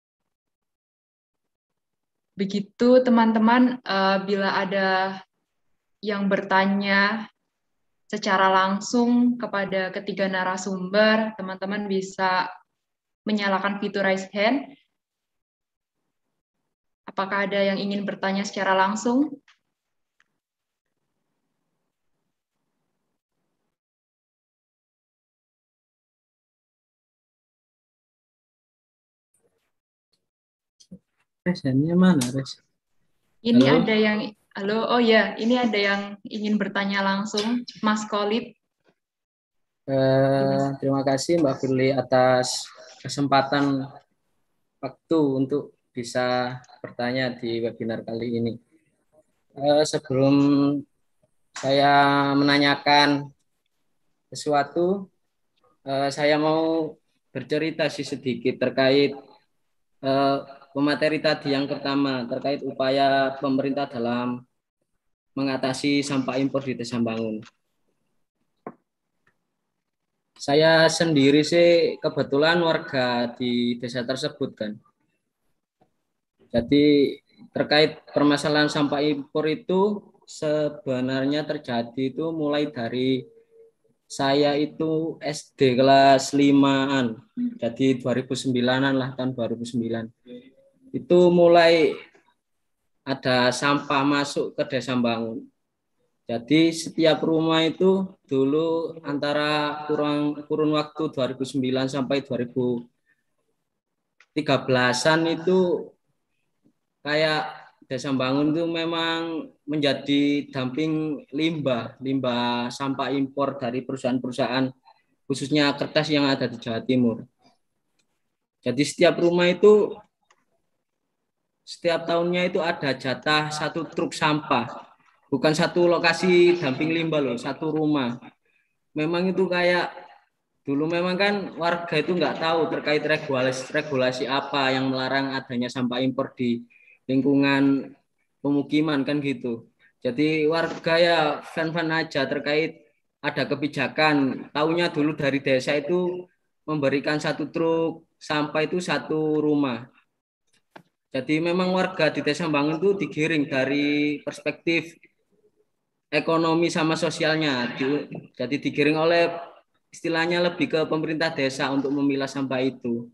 Begitu teman-teman, uh, bila ada yang bertanya secara langsung kepada ketiga narasumber, teman-teman bisa menyalakan fitur raise hand. Apakah ada yang ingin bertanya secara langsung? Resnya mana, Res? Ini Halo? ada yang, halo, oh ya, ini ada yang ingin bertanya langsung, Mas Khalid. Eh, terima kasih Mbak Firly atas kesempatan waktu untuk bisa bertanya di webinar kali ini. Eh, sebelum saya menanyakan sesuatu, eh, saya mau bercerita sih sedikit terkait eh, pemateri tadi yang pertama, terkait upaya pemerintah dalam mengatasi sampah impor di Desa Bangun. Saya sendiri sih kebetulan warga di desa tersebut kan. Jadi terkait permasalahan sampah impor itu sebenarnya terjadi itu mulai dari saya itu S D kelas limaan. Jadi dua ribu sembilanan lah, tahun dua ribu sembilan. Itu mulai ada sampah masuk ke Desa Bangun. Jadi setiap rumah itu dulu antara kurang kurun waktu dua ribu sembilan sampai dua ribu tiga belasan itu kayak Desa Bangun itu memang menjadi dumping limbah, limbah sampah impor dari perusahaan-perusahaan khususnya kertas yang ada di Jawa Timur. Jadi setiap rumah itu, setiap tahunnya itu ada jatah satu truk sampah. Bukan satu lokasi dumping limbah loh, satu rumah. Memang itu kayak, dulu memang kan warga itu nggak tahu terkait regulasi, regulasi apa yang melarang adanya sampah impor di lingkungan pemukiman kan gitu. Jadi warga ya fan-fan aja terkait ada kebijakan. Taunya dulu dari desa itu memberikan satu truk sampah itu satu rumah. Jadi memang warga di Desa Bangun itu digiring dari perspektif ekonomi sama sosialnya. Jadi digiring oleh istilahnya lebih ke pemerintah desa untuk memilah sampah itu.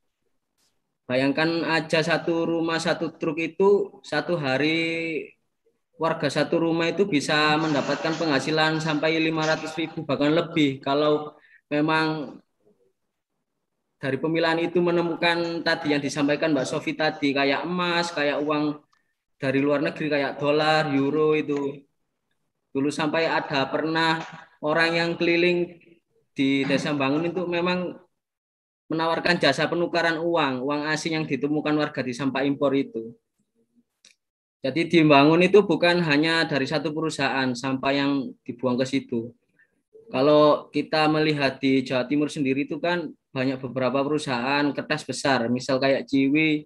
Bayangkan aja satu rumah satu truk itu satu hari warga satu rumah itu bisa mendapatkan penghasilan sampai lima ratus ribu bahkan lebih kalau memang dari pemilahan itu menemukan tadi yang disampaikan Mbak Sofi tadi kayak emas, kayak uang dari luar negeri kayak dolar, euro itu. Dulu sampai ada pernah orang yang keliling di Desa Bangun itu memang menawarkan jasa penukaran uang, uang asing yang ditemukan warga di sampah impor itu. Jadi di Bangun itu bukan hanya dari satu perusahaan sampah yang dibuang ke situ. Kalau kita melihat di Jawa Timur sendiri itu kan banyak beberapa perusahaan kertas besar, misal kayak Ciwi,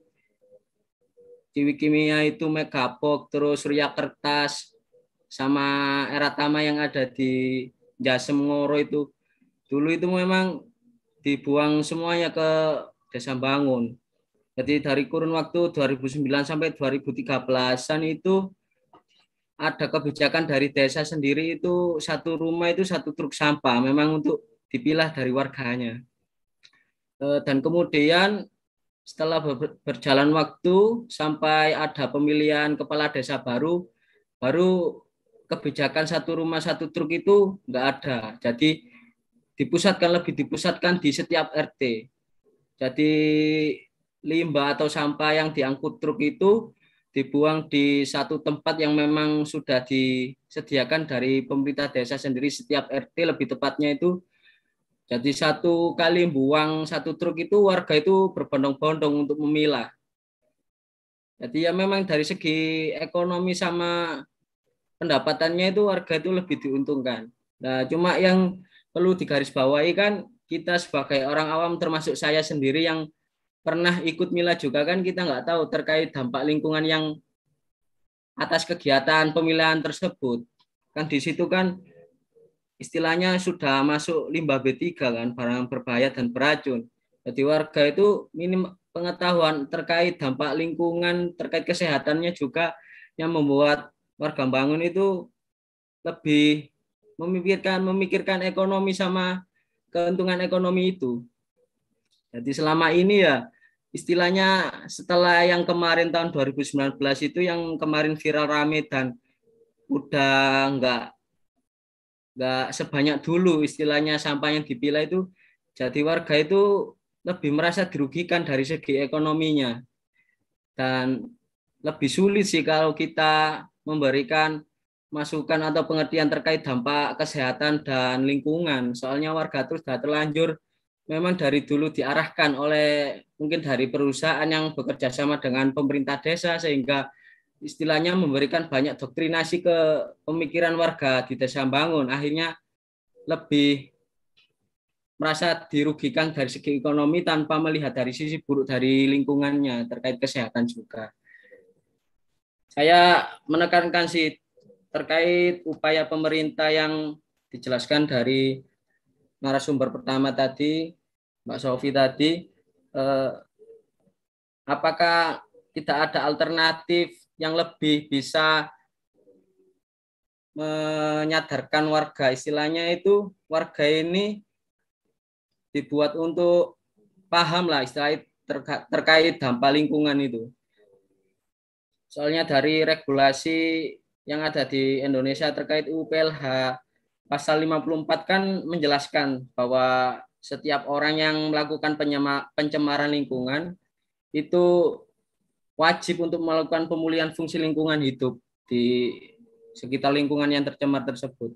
Ciwi Kimia itu Megapok, terus Surya Kertas, sama Eratama yang ada di Jasem Ngoro itu. Dulu itu memang dibuang semuanya ke Desa Bangun. Jadi dari kurun waktu dua ribu sembilan sampai dua ribu tiga belasan itu ada kebijakan dari desa sendiri itu satu rumah itu satu truk sampah memang untuk dipilah dari warganya. Dan kemudian setelah berjalan waktu sampai ada pemilihan kepala desa baru, baru kebijakan satu rumah satu truk itu enggak ada. Jadi dipusatkan lebih dipusatkan di setiap R T. Jadi limbah atau sampah yang diangkut truk itu dibuang di satu tempat yang memang sudah disediakan dari pemerintah desa sendiri setiap R T lebih tepatnya itu. Jadi satu kali buang satu truk itu warga itu berbondong-bondong untuk memilah. Jadi ya memang dari segi ekonomi sama pendapatannya itu warga itu lebih diuntungkan. Nah, cuma yang perlu digarisbawahi kan kita sebagai orang awam termasuk saya sendiri yang pernah ikut milah juga kan kita nggak tahu terkait dampak lingkungan yang atas kegiatan pemilahan tersebut. Kan di situ kan istilahnya sudah masuk limbah B tiga kan, barang berbahaya dan beracun. Jadi warga itu minim pengetahuan terkait dampak lingkungan, terkait kesehatannya juga yang membuat warga Bangun itu lebih memikirkan memikirkan ekonomi sama keuntungan ekonomi itu. Jadi selama ini ya istilahnya setelah yang kemarin tahun dua ribu sembilan belas itu yang kemarin viral rame dan udah enggak enggak sebanyak dulu istilahnya sampah yang dipilah itu, jadi warga itu lebih merasa dirugikan dari segi ekonominya. Dan lebih sulit sih kalau kita memberikan masukan atau pengertian terkait dampak kesehatan dan lingkungan. Soalnya warga itu sudah terlanjur memang dari dulu diarahkan oleh mungkin dari perusahaan yang bekerja sama dengan pemerintah desa sehingga istilahnya memberikan banyak doktrinasi ke pemikiran warga di Desa Bangun. Akhirnya lebih merasa dirugikan dari segi ekonomi tanpa melihat dari sisi buruk dari lingkungannya terkait kesehatan juga. Saya menekankan sih terkait upaya pemerintah yang dijelaskan dari narasumber pertama tadi, Mbak Sofi tadi, eh, apakah tidak ada alternatif yang lebih bisa menyadarkan warga, istilahnya itu warga ini dibuat untuk paham lah istilah terkait dampak lingkungan itu. Soalnya dari regulasi yang ada di Indonesia terkait U U P L H pasal lima puluh empat kan menjelaskan bahwa setiap orang yang melakukan pencemaran lingkungan itu wajib untuk melakukan pemulihan fungsi lingkungan hidup di sekitar lingkungan yang tercemar tersebut.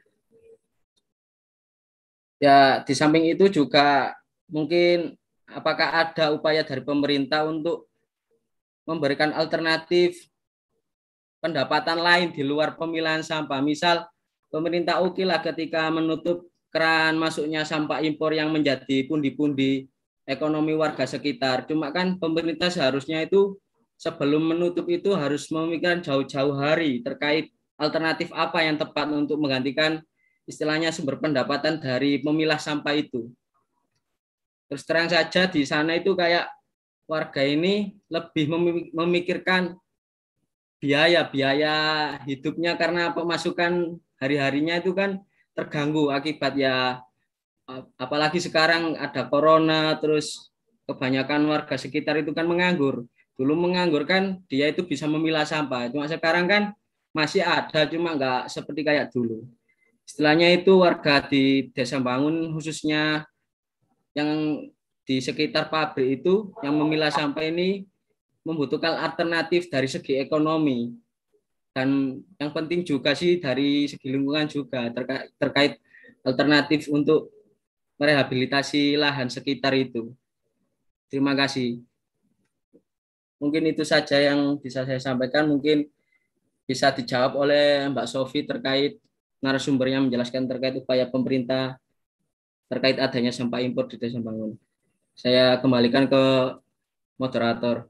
Ya, di samping itu juga mungkin apakah ada upaya dari pemerintah untuk memberikan alternatif pendapatan lain di luar pemilahan sampah. Misal pemerintah oke lah ketika menutup keran masuknya sampah impor yang menjadi pundi-pundi ekonomi warga sekitar. Cuma kan pemerintah seharusnya itu sebelum menutup itu harus memikirkan jauh-jauh hari terkait alternatif apa yang tepat untuk menggantikan istilahnya sumber pendapatan dari memilah sampah itu. Terus terang saja di sana itu kayak warga ini lebih memikirkan biaya-biaya hidupnya karena pemasukan hari-harinya itu kan terganggu akibat ya apalagi sekarang ada corona, terus kebanyakan warga sekitar itu kan menganggur. Dulu menganggur kan dia itu bisa memilah sampah, cuma sekarang kan masih ada cuma nggak seperti kayak dulu. Istilahnya itu warga di Desa Bangun khususnya yang di sekitar pabrik itu yang memilah sampah ini membutuhkan alternatif dari segi ekonomi, dan yang penting juga sih dari segi lingkungan juga terkait, terkait alternatif untuk merehabilitasi lahan sekitar itu. Terima kasih. Mungkin itu saja yang bisa saya sampaikan. Mungkin bisa dijawab oleh Mbak Sofi terkait narasumbernya menjelaskan terkait upaya pemerintah terkait adanya sampah impor di Desa Bangun. Saya kembalikan ke moderator.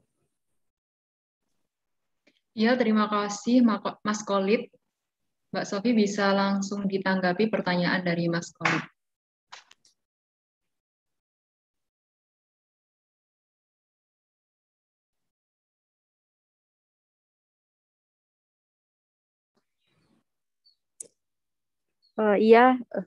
Ya, terima kasih Mas Khalid. Mbak Sofi bisa langsung ditanggapi pertanyaan dari Mas Khalid. Uh, iya, uh,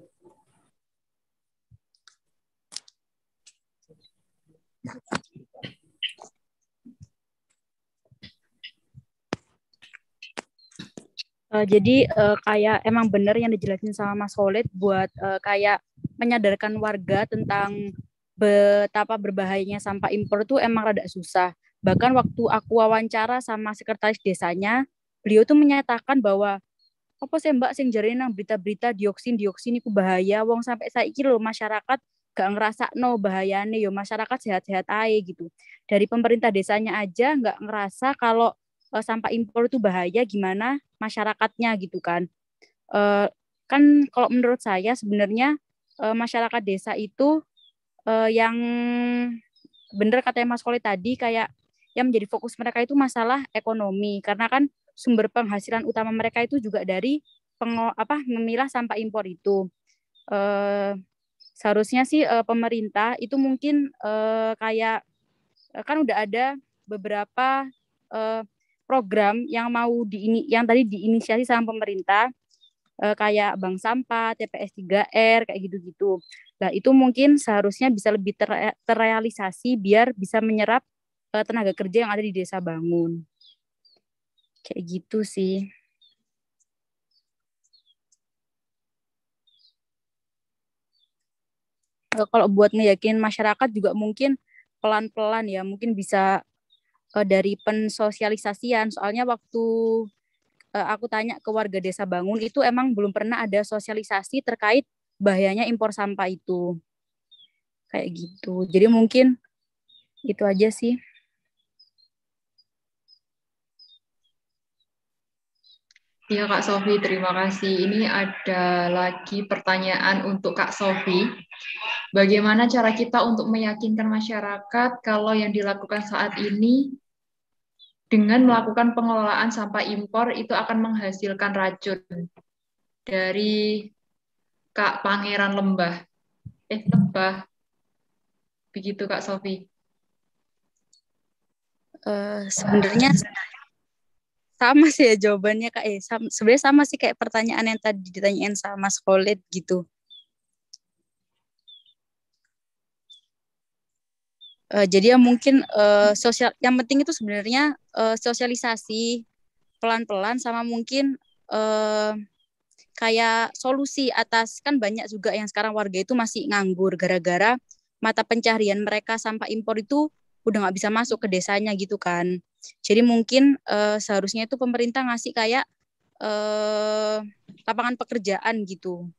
Uh, jadi uh, kayak emang bener yang dijelasin sama Mas Khalid buat uh, kayak menyadarkan warga tentang betapa berbahayanya sampah impor tuh emang rada susah. Bahkan waktu aku wawancara sama sekretaris desanya, beliau tuh menyatakan bahwa apa sih Mbak sing jarene nang berita-berita dioksin dioksin itu bahaya, wong sampai saiki lho masyarakat gak ngerasakno bahayane, yo masyarakat sehat-sehat ae gitu. Dari pemerintah desanya aja nggak ngerasa kalau uh, sampah impor itu bahaya, gimana masyarakatnya gitu kan. Uh, kan kalau menurut saya sebenarnya uh, masyarakat desa itu uh, yang bener katanya Mas Khalid tadi, kayak yang menjadi fokus mereka itu masalah ekonomi, karena kan sumber penghasilan utama mereka itu juga dari pengo, apa memilah sampah impor itu. Uh, seharusnya sih uh, pemerintah itu mungkin uh, kayak uh, kan udah ada beberapa uh, program yang mau di yang tadi diinisiasi sama pemerintah, uh, kayak bank sampah, T P S tiga R kayak gitu-gitu. Nah, itu mungkin seharusnya bisa lebih ter- terrealisasi biar bisa menyerap uh, tenaga kerja yang ada di Desa Bangun. Kayak gitu sih. Uh, kalau buat ngeyakin masyarakat juga mungkin pelan-pelan ya, mungkin bisa uh, dari pensosialisasian. Soalnya waktu uh, aku tanya ke warga Desa Bangun itu emang belum pernah ada sosialisasi terkait bahayanya impor sampah itu. Kayak gitu. Jadi mungkin itu aja sih. Ya Kak Sofi, terima kasih. Ini ada lagi pertanyaan untuk Kak Sofi. Bagaimana cara kita untuk meyakinkan masyarakat kalau yang dilakukan saat ini dengan melakukan pengelolaan sampah impor itu akan menghasilkan racun? Dari Kak Pangeran Lembah. Eh, Lebah. Begitu Kak Sofi. Uh, sebenarnya sama sih ya jawabannya Kak. Eh, sama, sebenarnya sama sih kayak pertanyaan yang tadi ditanyain sama Mas Khalid gitu. Uh, jadi ya mungkin uh, sosial, yang penting itu sebenarnya uh, sosialisasi pelan-pelan sama mungkin uh, kayak solusi atas, kan banyak juga yang sekarang warga itu masih nganggur gara-gara mata pencaharian mereka sampah impor itu udah nggak bisa masuk ke desanya gitu kan. Jadi mungkin uh, seharusnya itu pemerintah ngasih kayak uh, lapangan pekerjaan gitu.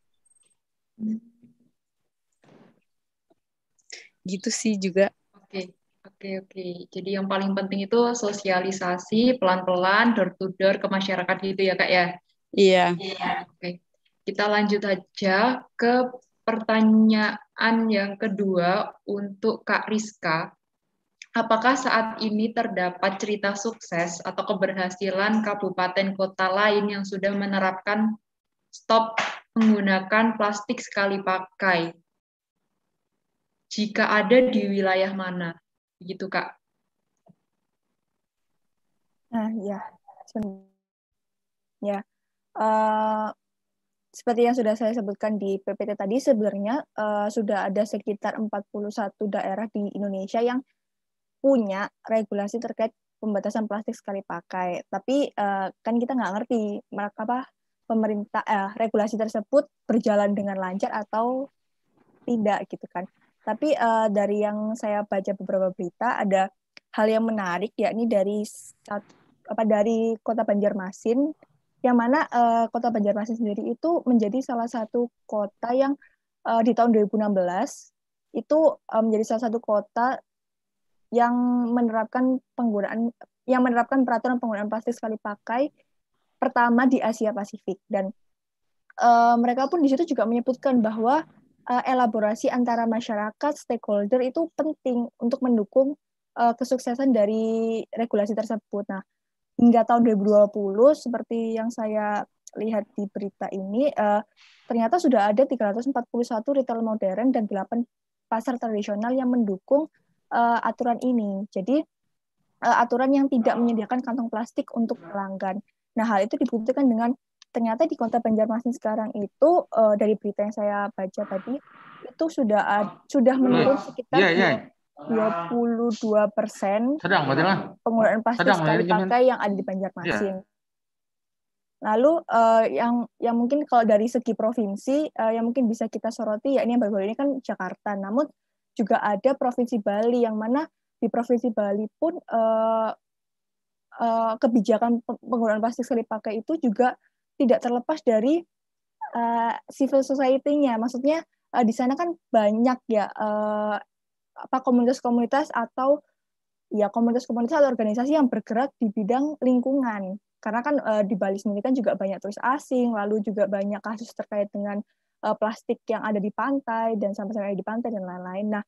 Gitu sih juga. Oke, oke, oke. Jadi yang paling penting itu sosialisasi pelan-pelan, door to door ke masyarakat gitu ya, Kak ya? Iya. Iya. Oke. Kita lanjut aja ke pertanyaan yang kedua untuk Kak Rizka. Apakah saat ini terdapat cerita sukses atau keberhasilan kabupaten kota lain yang sudah menerapkan stop menggunakan plastik sekali pakai? Jika ada, di wilayah mana? Begitu, Kak. Nah, ya. Ya. Uh, seperti yang sudah saya sebutkan di P P T tadi, sebenarnya uh, sudah ada sekitar empat puluh satu daerah di Indonesia yang punya regulasi terkait pembatasan plastik sekali pakai. Tapi uh, kan kita nggak ngerti apa pemerintah eh, regulasi tersebut berjalan dengan lancar atau tidak gitu kan. Tapi uh, dari yang saya baca beberapa berita ada hal yang menarik, yakni dari apa dari Kota Banjarmasin, yang mana uh, Kota Banjarmasin sendiri itu menjadi salah satu kota yang uh, di tahun dua ribu enam belas itu uh, menjadi salah satu kota yang menerapkan penggunaan yang menerapkan peraturan penggunaan plastik sekali pakai pertama di Asia Pasifik. Dan uh, mereka pun di situ juga menyebutkan bahwa uh, elaborasi antara masyarakat stakeholder itu penting untuk mendukung uh, kesuksesan dari regulasi tersebut. Nah, hingga tahun dua ribu dua puluh seperti yang saya lihat di berita ini, uh, ternyata sudah ada tiga ratus empat puluh satu retail modern dan delapan pasar tradisional yang mendukung uh, aturan ini. Jadi uh, aturan yang tidak menyediakan kantong plastik untuk pelanggan. Nah, hal itu dibuktikan dengan ternyata di Kota Banjarmasin sekarang itu uh, dari berita yang saya baca tadi itu sudah uh, sudah menurun sekitar yeah, yeah. dua puluh dua persen penggunaan plastik sekali pakai yang ada di Banjarmasin. Yeah. Lalu uh, yang yang mungkin kalau dari segi provinsi uh, yang mungkin bisa kita soroti, ya ini yang baru ini kan Jakarta. Namun juga ada Provinsi Bali, yang mana di Provinsi Bali pun uh, uh, kebijakan penggunaan plastik sekali pakai itu juga tidak terlepas dari uh, civil society-nya. Maksudnya uh, di sana kan banyak ya uh, apa komunitas-komunitas atau ya komunitas-komunitas atau organisasi yang bergerak di bidang lingkungan. Karena kan uh, di Bali sendiri kan juga banyak turis asing, lalu juga banyak kasus terkait dengan uh, plastik yang ada di pantai dan sampah-sampah di pantai dan lain-lain. Nah,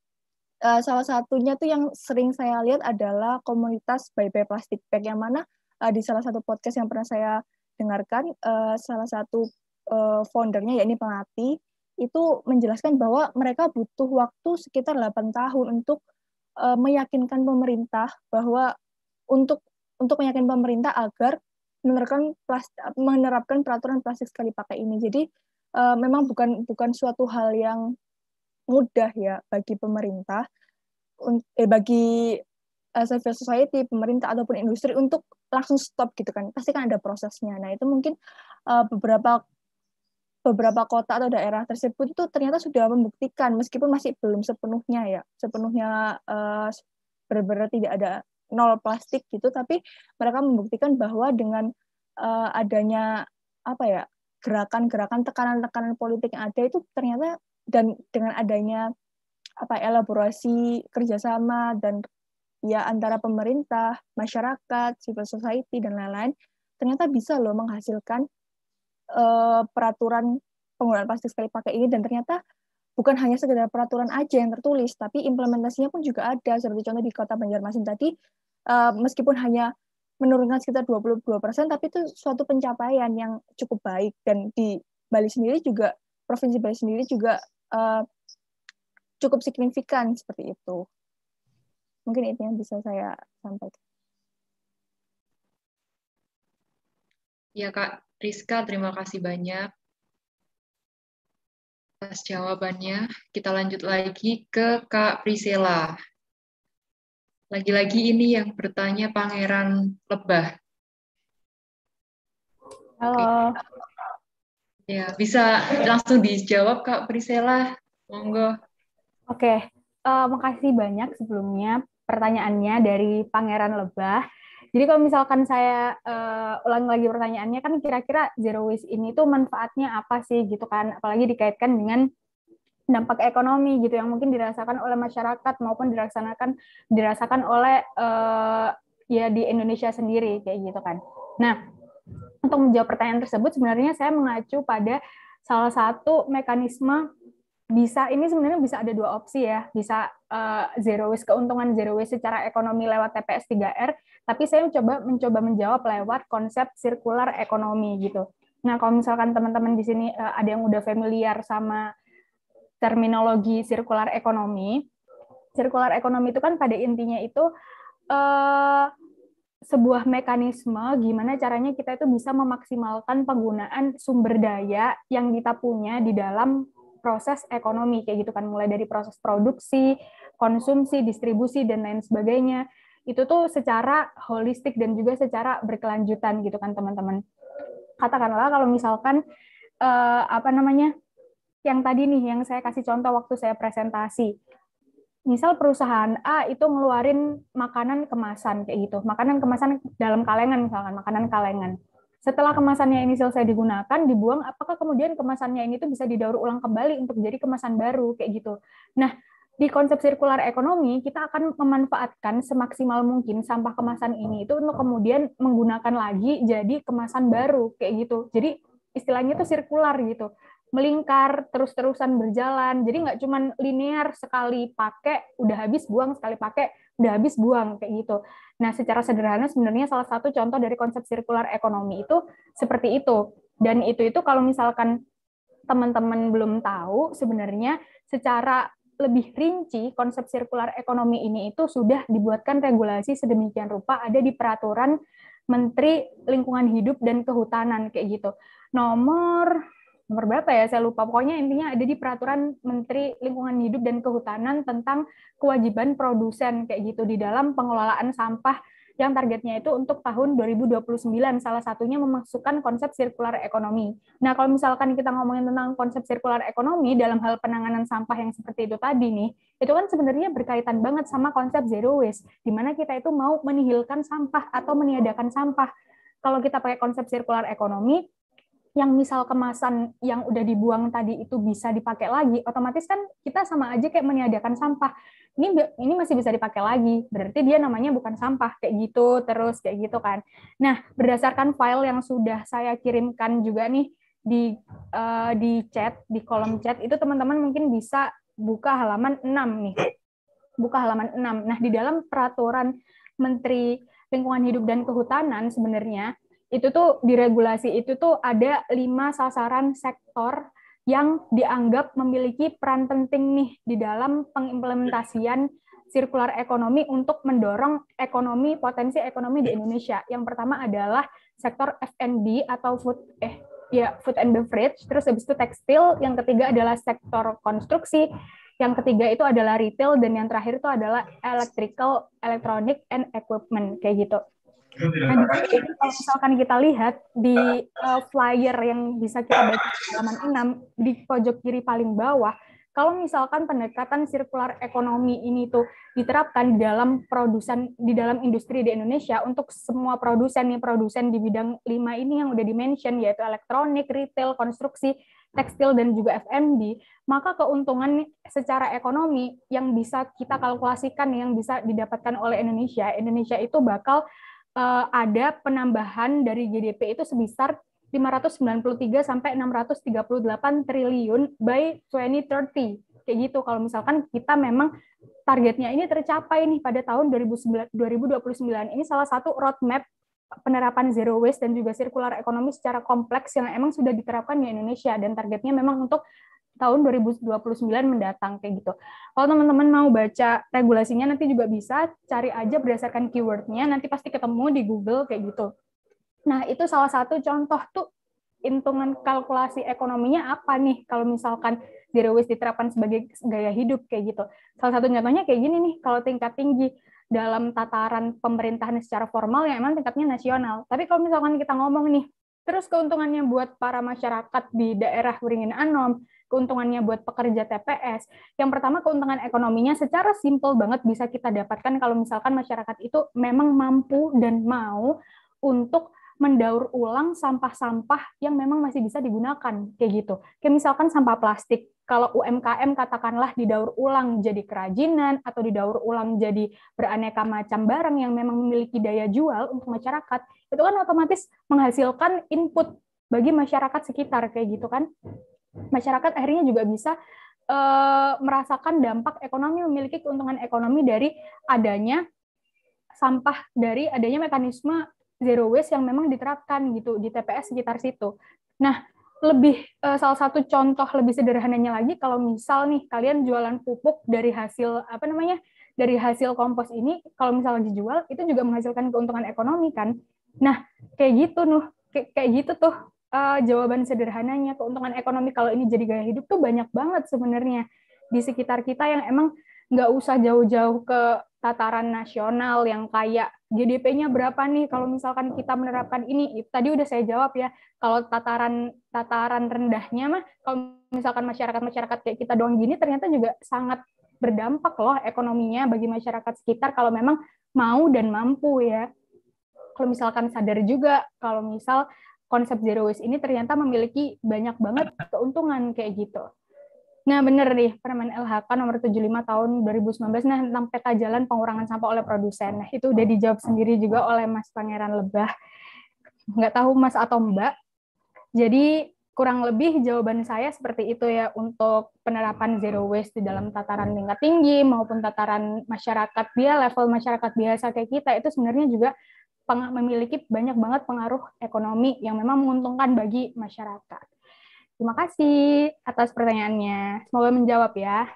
uh, salah satunya tuh yang sering saya lihat adalah komunitas Bye Bye Plastic Bag, yang mana uh, di salah satu podcast yang pernah saya dengarkan, uh, salah satu uh, foundernya, yakni Pelati, itu menjelaskan bahwa mereka butuh waktu sekitar delapan tahun untuk uh, meyakinkan pemerintah bahwa untuk untuk meyakinkan pemerintah agar menerapkan plastik, menerapkan peraturan plastik sekali pakai ini. Jadi uh, memang bukan bukan suatu hal yang mudah ya bagi pemerintah, eh, bagi uh, civil society, pemerintah ataupun industri untuk langsung stop gitu kan. Pasti kan ada prosesnya. Nah, itu mungkin uh, beberapa beberapa kota atau daerah tersebut itu ternyata sudah membuktikan, meskipun masih belum sepenuhnya ya, sepenuhnya uh, benar-benar tidak ada nol plastik gitu, tapi mereka membuktikan bahwa dengan uh, adanya apa ya gerakan-gerakan tekanan-tekanan politik yang ada itu ternyata, dan dengan adanya apa elaborasi kerjasama dan ya antara pemerintah, masyarakat, civil society dan lain-lain, ternyata bisa loh menghasilkan uh, peraturan penggunaan plastik sekali pakai ini. Dan ternyata bukan hanya sekedar peraturan aja yang tertulis, tapi implementasinya pun juga ada. Seperti contoh di Kota Banjarmasin tadi, uh, meskipun hanya menurunkan sekitar dua puluh dua persen, tapi itu suatu pencapaian yang cukup baik. Dan di Bali sendiri juga, Provinsi Bali sendiri juga uh, cukup signifikan seperti itu. Mungkin itu yang bisa saya sampaikan. Ya Kak Rizka, terima kasih banyak atas jawabannya. Kita lanjut lagi ke Kak Priscilla. Lagi-lagi ini yang bertanya Pangeran Lebah. Halo. Oke. Ya, bisa langsung dijawab Kak Priscilla. Monggo. Oke, uh, makasih banyak sebelumnya pertanyaannya dari Pangeran Lebah. Jadi kalau misalkan saya uh, ulang lagi pertanyaannya, kan kira-kira zero waste ini tuh manfaatnya apa sih gitu kan, apalagi dikaitkan dengan dampak ekonomi gitu yang mungkin dirasakan oleh masyarakat maupun dirasakan dirasakan oleh uh, ya di Indonesia sendiri kayak gitu kan. Nah, untuk menjawab pertanyaan tersebut sebenarnya saya mengacu pada salah satu mekanisme. Bisa, ini sebenarnya bisa ada dua opsi ya, bisa uh, zero waste, keuntungan zero waste secara ekonomi lewat T P S tiga R, tapi saya mencoba mencoba menjawab lewat konsep sirkular ekonomi gitu. Nah, kalau misalkan teman-teman di sini uh, ada yang udah familiar sama terminologi sirkular ekonomi, sirkular ekonomi itu kan pada intinya itu uh, sebuah mekanisme gimana caranya kita itu bisa memaksimalkan penggunaan sumber daya yang kita punya di dalam proses ekonomi kayak gitu kan, mulai dari proses produksi, konsumsi, distribusi dan lain sebagainya. Itu tuh secara holistik dan juga secara berkelanjutan gitu kan teman-teman. Katakanlah kalau misalkan eh, apa namanya? Yang tadi nih yang saya kasih contoh waktu saya presentasi. Misal perusahaan A itu ngeluarin makanan kemasan kayak gitu. Makanan kemasan dalam kalengan misalkan, makanan kalengan. Setelah kemasannya ini selesai digunakan, dibuang, apakah kemudian kemasannya ini tuh bisa didaur ulang kembali untuk jadi kemasan baru kayak gitu. Nah, di konsep sirkular ekonomi kita akan memanfaatkan semaksimal mungkin sampah kemasan ini itu untuk kemudian menggunakan lagi jadi kemasan baru kayak gitu. Jadi istilahnya itu sirkular gitu, melingkar terus-terusan berjalan. Jadi nggak cuma linear sekali pakai udah habis buang, sekali pakai udah habis buang kayak gitu. Nah, secara sederhana sebenarnya salah satu contoh dari konsep sirkular ekonomi itu seperti itu. Dan itu itu kalau misalkan teman-teman belum tahu, sebenarnya secara lebih rinci konsep sirkular ekonomi ini itu sudah dibuatkan regulasi sedemikian rupa ada di peraturan Menteri Lingkungan Hidup dan Kehutanan kayak gitu. Nomor nomor berapa ya, saya lupa. Pokoknya intinya ada di peraturan Menteri Lingkungan Hidup dan Kehutanan tentang kewajiban produsen kayak gitu di dalam pengelolaan sampah yang targetnya itu untuk tahun dua ribu dua puluh sembilan, salah satunya memasukkan konsep sirkular ekonomi. Nah, kalau misalkan kita ngomongin tentang konsep sirkular ekonomi dalam hal penanganan sampah yang seperti itu tadi nih, itu kan sebenarnya berkaitan banget sama konsep zero waste, di mana kita itu mau menihilkan sampah atau meniadakan sampah. Kalau kita pakai konsep sirkular ekonomi, yang misal kemasan yang udah dibuang tadi itu bisa dipakai lagi, otomatis kan kita sama aja kayak meniadakan sampah. Ini ini masih bisa dipakai lagi, berarti dia namanya bukan sampah kayak gitu terus kayak gitu kan. Nah, berdasarkan file yang sudah saya kirimkan juga nih di uh, di chat, di kolom chat itu teman-teman mungkin bisa buka halaman enam nih. Buka halaman enam. Nah, di dalam peraturan Menteri Lingkungan Hidup dan Kehutanan sebenarnya itu tuh di regulasi itu tuh ada lima sasaran sektor yang dianggap memiliki peran penting nih di dalam pengimplementasian sirkular ekonomi untuk mendorong ekonomi, potensi ekonomi di Indonesia. Yang pertama adalah sektor F and B atau food eh ya food and beverage, terus habis itu tekstil, yang ketiga adalah sektor konstruksi, yang ketiga itu adalah retail, dan yang terakhir itu adalah electrical, electronic and equipment kayak gitu. Nah, di sini kalau misalkan kita lihat di uh, flyer yang bisa kita baca di halaman enam di pojok kiri paling bawah, kalau misalkan pendekatan sirkular ekonomi ini tuh diterapkan di dalam produsen di dalam industri di Indonesia untuk semua produsen nih produsen di bidang lima ini yang udah di-mention, yaitu elektronik, retail, konstruksi, tekstil dan juga F and B, maka keuntungan secara ekonomi yang bisa kita kalkulasikan yang bisa didapatkan oleh Indonesia, Indonesia itu bakal Uh, ada penambahan dari G D P itu sebesar lima ratus sembilan puluh tiga sampai enam ratus tiga puluh delapan triliun by dua ribu tiga puluh. Kayak gitu kalau misalkan kita memang targetnya ini tercapai nih pada tahun dua ribu dua puluh sembilan. Ini salah satu roadmap penerapan zero waste dan juga sirkular ekonomi secara kompleks yang emang sudah diterapkan di Indonesia, dan targetnya memang untuk tahun dua ribu dua puluh sembilan mendatang kayak gitu. Kalau teman-teman mau baca regulasinya nanti juga bisa cari aja berdasarkan keywordnya, nanti pasti ketemu di Google kayak gitu. Nah, itu salah satu contoh tuh hitungan kalkulasi ekonominya apa nih kalau misalkan zero waste diterapkan sebagai gaya hidup kayak gitu. Salah satu contohnya kayak gini nih, kalau tingkat tinggi dalam tataran pemerintahan secara formal yang emang tingkatnya nasional. Tapi kalau misalkan kita ngomong nih, terus keuntungannya buat para masyarakat di daerah Waringin Anom, keuntungannya buat pekerja T P S. Yang pertama, keuntungan ekonominya secara simpel banget bisa kita dapatkan kalau misalkan masyarakat itu memang mampu dan mau untuk mendaur ulang sampah-sampah yang memang masih bisa digunakan, kayak gitu. Kayak misalkan sampah plastik, kalau U M K M katakanlah didaur ulang jadi kerajinan atau didaur ulang jadi beraneka macam barang yang memang memiliki daya jual untuk masyarakat, itu kan otomatis menghasilkan input bagi masyarakat sekitar, kayak gitu kan. Masyarakat akhirnya juga bisa e, merasakan dampak ekonomi, memiliki keuntungan ekonomi dari adanya sampah, dari adanya mekanisme zero waste yang memang diterapkan gitu di T P S sekitar situ. Nah, lebih e, salah satu contoh lebih sederhananya lagi, kalau misal nih kalian jualan pupuk dari hasil apa namanya dari hasil kompos ini, kalau misalnya dijual itu juga menghasilkan keuntungan ekonomi kan. Nah, kayak gitu Nuh, kayak, kayak gitu tuh. Uh, jawaban sederhananya, keuntungan ekonomi kalau ini jadi gaya hidup tuh banyak banget sebenarnya di sekitar kita, yang emang nggak usah jauh-jauh ke tataran nasional yang kayak G D P-nya berapa nih kalau misalkan kita menerapkan ini. Tadi udah saya jawab ya, kalau tataran tataran rendahnya mah kalau misalkan masyarakat-masyarakat kayak kita doang gini ternyata juga sangat berdampak loh ekonominya bagi masyarakat sekitar kalau memang mau dan mampu ya. Kalau misalkan sadar juga kalau misal konsep zero waste ini ternyata memiliki banyak banget keuntungan kayak gitu. Nah, bener nih, Permen L H K nomor tujuh puluh lima tahun dua ribu sembilan belas, nah, tentang peta jalan pengurangan sampah oleh produsen. Nah, itu udah dijawab sendiri juga oleh Mas Pangeran Lebah. Nggak tahu Mas atau Mbak. Jadi, kurang lebih jawaban saya seperti itu ya, untuk penerapan zero waste di dalam tataran tingkat tinggi maupun tataran masyarakat dia, level masyarakat biasa kayak kita, itu sebenarnya juga memiliki banyak banget pengaruh ekonomi yang memang menguntungkan bagi masyarakat. Terima kasih atas pertanyaannya. Semoga menjawab ya.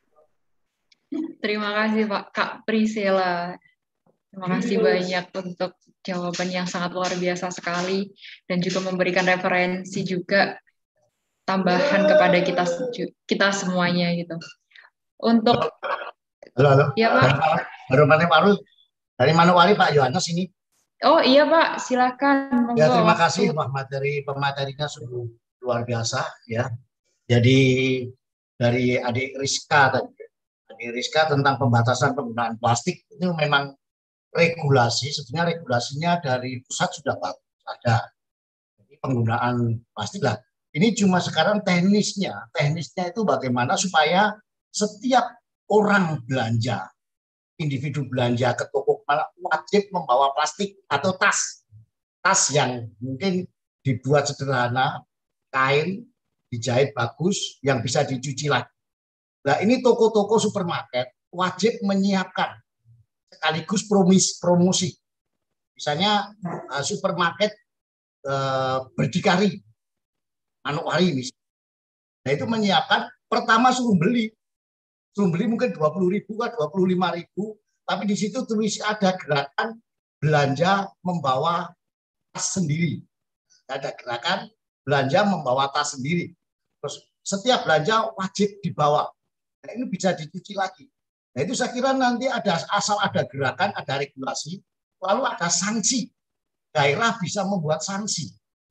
Terima kasih Pak Kak Priscilla. Terima kasih banyak untuk jawaban yang sangat luar biasa sekali dan juga memberikan referensi juga tambahan kepada kita kita semuanya gitu. Untuk halo halo. Ya Pak. Baru mana baru dari Manowari Pak Yohanes ini. Oh iya Pak, silakan. Ya, terima kasih Pak, materi pematerinya sungguh luar biasa ya. Jadi dari adik Rizka tadi, adik Rizka tentang pembatasan penggunaan plastik itu memang regulasi, sebenarnya regulasinya dari pusat sudah ada. Jadi penggunaan plastik lah. Ini cuma sekarang teknisnya, teknisnya itu bagaimana supaya setiap orang belanja, individu belanja ke toko malah wajib membawa plastik atau tas. Tas yang mungkin dibuat sederhana, kain, dijahit bagus, yang bisa dicuci lagi. Nah, ini toko-toko supermarket wajib menyiapkan sekaligus promis, promosi. Misalnya uh, supermarket uh, berdikari, Manowari misalnya. Nah, itu menyiapkan, pertama suruh beli. Suruh beli mungkin dua puluh ribu, dua puluh lima ribu, tapi di situ tulis ada gerakan belanja membawa tas sendiri. Ada gerakan belanja membawa tas sendiri. Terus setiap belanja wajib dibawa. Nah, ini bisa dicuci lagi. Nah, itu saya kira nanti ada asal ada gerakan, ada regulasi, lalu ada sanksi. Daerah bisa membuat sanksi.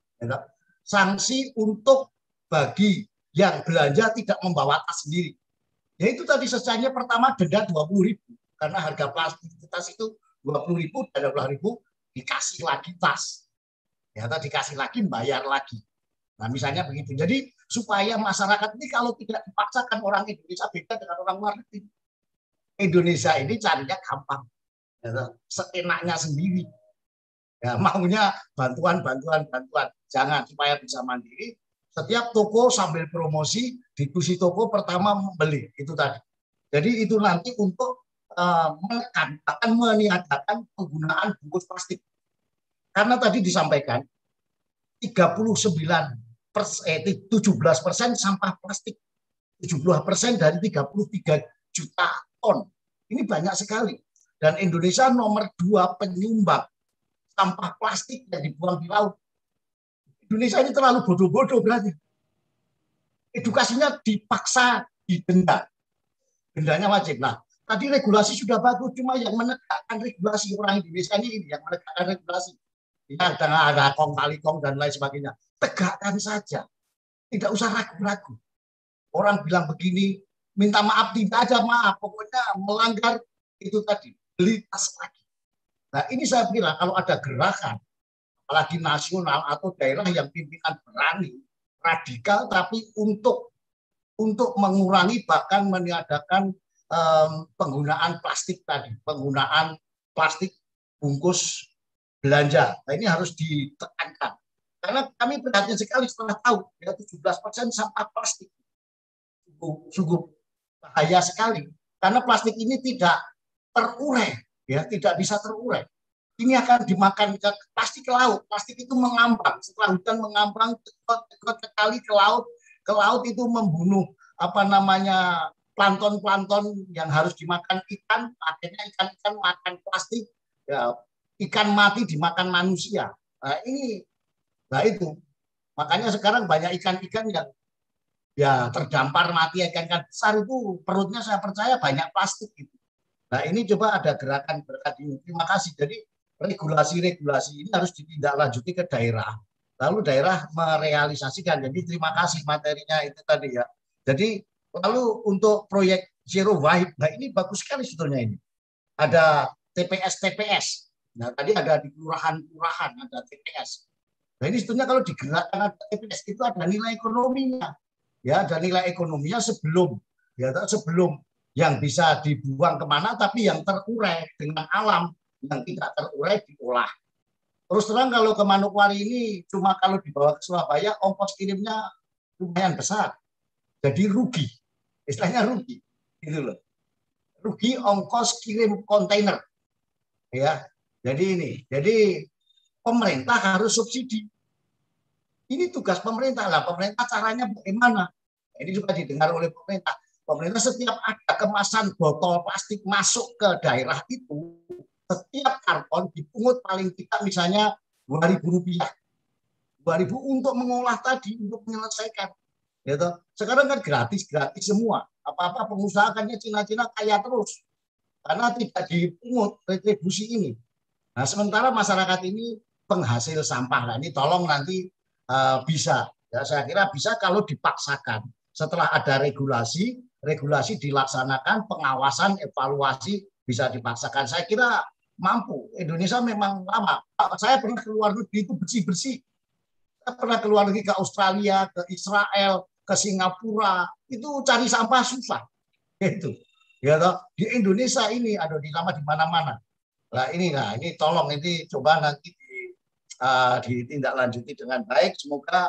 Sanksi untuk bagi yang belanja tidak membawa tas sendiri. Ya itu tadi sesanya pertama denda dua puluh ribu. Karena harga plastik tas itu dua puluh ribu, dua puluh ribu dikasih lagi tas. Ya, tadi dikasih lagi, bayar lagi. Nah, misalnya begitu. Jadi, supaya masyarakat ini kalau tidak dipaksakan, orang Indonesia beda dengan orang luar negeri. Indonesia ini carinya gampang. Ya, seenaknya sendiri. Ya, maunya bantuan, bantuan, bantuan. Jangan, supaya bisa mandiri. Setiap toko sambil promosi, diskusi toko pertama membeli. Itu tadi. Jadi, itu nanti untuk uh, menekan, akan meniadakan penggunaan bungkus plastik. Karena tadi disampaikan tiga puluh sembilan persen, eh, tujuh belas persen sampah plastik, tujuh puluh persen dari tiga puluh tiga juta ton. Ini banyak sekali. Dan Indonesia nomor dua penyumbang sampah plastik yang dibuang di laut. Indonesia ini terlalu bodoh-bodoh berarti. Edukasinya dipaksa didenda. Dendanya wajib. Nah, tadi regulasi sudah bagus, cuma yang menegakkan regulasi orang Indonesia ini yang menegakkan regulasi. Ya, dengan ada kong kali kong dan lain sebagainya. Tegakkan saja. Tidak usah ragu-ragu. orang bilang begini, minta maaf tidak ada maaf, pokoknya melanggar itu tadi, beli tas lagi. Nah ini saya bilang kalau ada gerakan, apalagi nasional atau daerah yang pimpinan berani, radikal, tapi untuk untuk mengurangi bahkan meniadakan um, penggunaan plastik tadi, penggunaan plastik bungkus belanja. Nah, ini harus ditekankan. Karena kami prihatin sekali setelah tahu ya tujuh belas persen sampah plastik. Sungguh, sungguh bahaya sekali. Karena plastik ini tidak terurai, ya tidak bisa terurai. Ini akan dimakan ke plastik ke laut. Plastik itu mengambang. Setelah hujan mengambang ke kali ke laut, ke laut itu membunuh apa namanya plankton-plankton yang harus dimakan ikan, akhirnya ikan-ikan makan plastik, ya, ikan mati dimakan manusia. Nah ini, nah itu makanya sekarang banyak ikan-ikan yang ya terdampar mati, ikan-ikan besar itu perutnya saya percaya banyak plastik gitu. Nah ini coba ada gerakan-gerakan ini. Terima kasih. Jadi regulasi-regulasi ini harus ditindaklanjuti ke daerah. Lalu daerah merealisasikan. Jadi terima kasih materinya itu tadi ya. Jadi lalu untuk proyek Zero Waste, nah ini bagus sekali sebetulnya ini. Ada T P S T P S. Nah tadi ada di kelurahan-kelurahan ada T P S. Nah ini sebetulnya kalau digerakkan ada T P S itu ada nilai ekonominya. Ya, ada nilai ekonominya sebelum ya sebelum yang bisa dibuang kemana, tapi yang terurai dengan alam, yang tidak terurai diolah. Terus terang kalau ke Manokwari ini cuma kalau dibawa ke Surabaya ongkos kirimnya lumayan besar. Jadi rugi. Istilahnya rugi. Gitu loh. Rugi ongkos kirim kontainer. Ya. Jadi ini. Jadi pemerintah harus subsidi. Ini tugas pemerintah lah. Pemerintah caranya bagaimana? Ini juga didengar oleh pemerintah. Pemerintah setiap ada kemasan botol plastik masuk ke daerah itu, setiap karton dipungut paling tidak misalnya dua ribu rupiah. dua ribu untuk mengolah tadi, untuk menyelesaikan. Gitu. Sekarang kan gratis-gratis semua. Apa-apa pengusaha kannya Cina-Cina kaya terus. Karena tidak dipungut retribusi ini. Nah, sementara masyarakat ini penghasil sampah. Nah, ini tolong nanti uh, bisa. Ya, saya kira bisa kalau dipaksakan. Setelah ada regulasi, regulasi dilaksanakan, pengawasan, evaluasi bisa dipaksakan. Saya kira mampu. Indonesia memang lama. Saya pernah ke luar negeri itu bersih-bersih. Saya pernah ke luar negeri ke Australia, ke Israel, ke Singapura. Itu cari sampah susah. Itu. Ya toh. Di Indonesia ini ada di lama di mana-mana. Nah ini, nah ini tolong ini coba nanti di, uh, ditindaklanjuti dengan baik. Semoga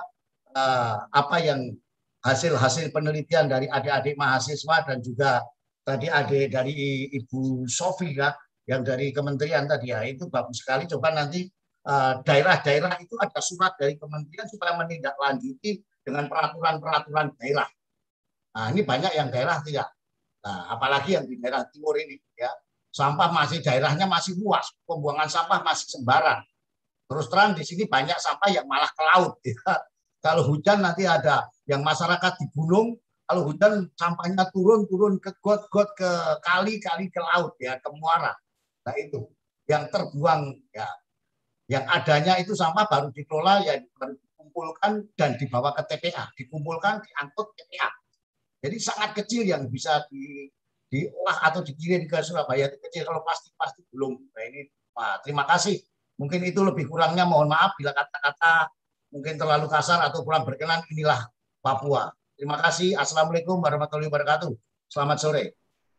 uh, apa yang hasil-hasil penelitian dari adik-adik mahasiswa dan juga tadi adik dari Ibu Sofi ya, yang dari kementerian tadi ya, itu bagus sekali. Coba nanti daerah-daerah uh, itu ada surat dari kementerian supaya menindaklanjuti dengan peraturan-peraturan daerah. Nah ini banyak yang daerah tidak. Nah apalagi yang di daerah timur ini ya, sampah masih daerahnya masih luas, pembuangan sampah masih sembarang. Terus terang di sini banyak sampah yang malah ke laut. Ya. Kalau hujan nanti ada yang masyarakat di gunung, kalau hujan sampahnya turun-turun ke got-got, ke kali-kali, ke laut, ya, ke muara. Nah itu yang terbuang, ya, yang adanya itu sampah baru dikelola, ya baru dikumpulkan dan dibawa ke T P A, dikumpulkan, diangkut T P A. Jadi sangat kecil yang bisa di, diolah atau dikirim ke Surabaya itu kecil. Kalau plastik-plastik belum. Nah ini, Pak, terima kasih. Mungkin itu lebih kurangnya, mohon maaf bila kata-kata mungkin terlalu kasar atau kurang berkenan. Inilah Papua. Terima kasih. Assalamualaikum warahmatullahi wabarakatuh. Selamat sore.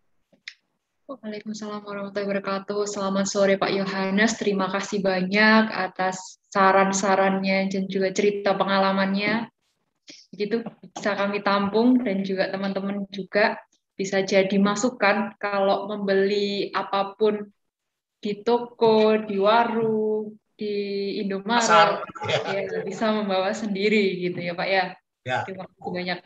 Waalaikumsalam warahmatullahi wabarakatuh. Selamat sore Pak Yohanes. Terima kasih banyak atas saran-sarannya dan juga cerita pengalamannya. Begitu bisa kami tampung dan juga teman-teman juga bisa jadi masukan kalau membeli apapun di toko, di warung, di Indomaret, ya. Ya, bisa membawa sendiri gitu ya Pak ya. Ya. Terima kasih banyak.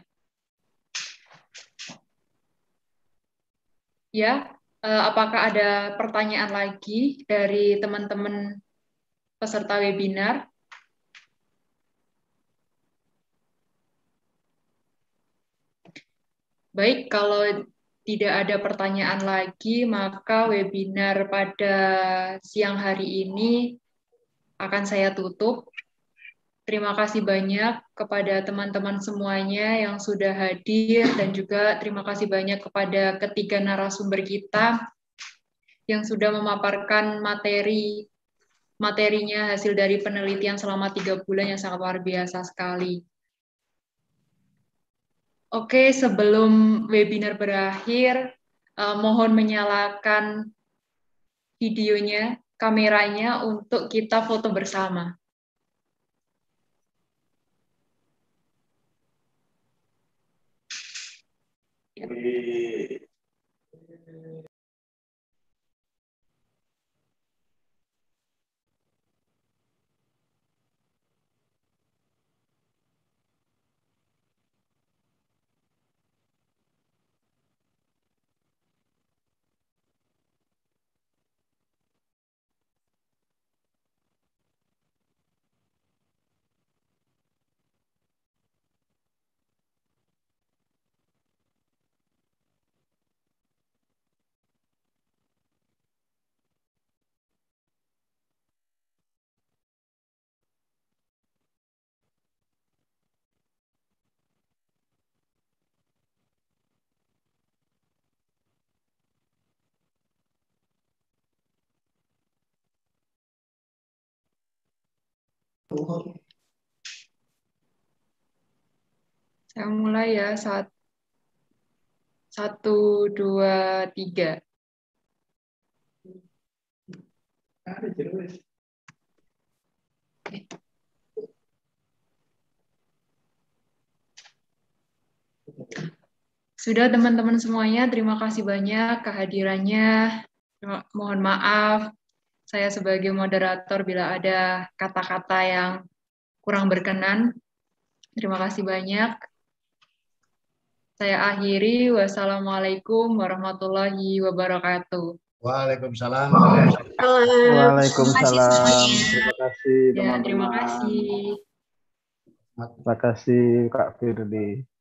Ya, apakah ada pertanyaan lagi dari teman-teman peserta webinar? Baik, kalau tidak ada pertanyaan lagi, maka webinar pada siang hari ini akan saya tutup. terima kasih banyak kepada teman-teman semuanya yang sudah hadir dan juga terima kasih banyak kepada ketiga narasumber kita yang sudah memaparkan materi materinya hasil dari penelitian selama tiga bulan yang sangat luar biasa sekali. Oke, sebelum webinar berakhir, eh, mohon menyalakan videonya, kameranya untuk kita foto bersama. Ya. Saya mulai ya, saat satu, dua, tiga. Sudah teman-teman semuanya, terima kasih banyak kehadirannya. Mohon maaf, saya sebagai moderator bila ada kata-kata yang kurang berkenan. Terima kasih banyak. Saya akhiri. Wassalamualaikum warahmatullahi wabarakatuh. Waalaikumsalam. Waalaikumsalam. Terima kasih Ya, teman-teman. terima kasih. Terima kasih Kak Firdi.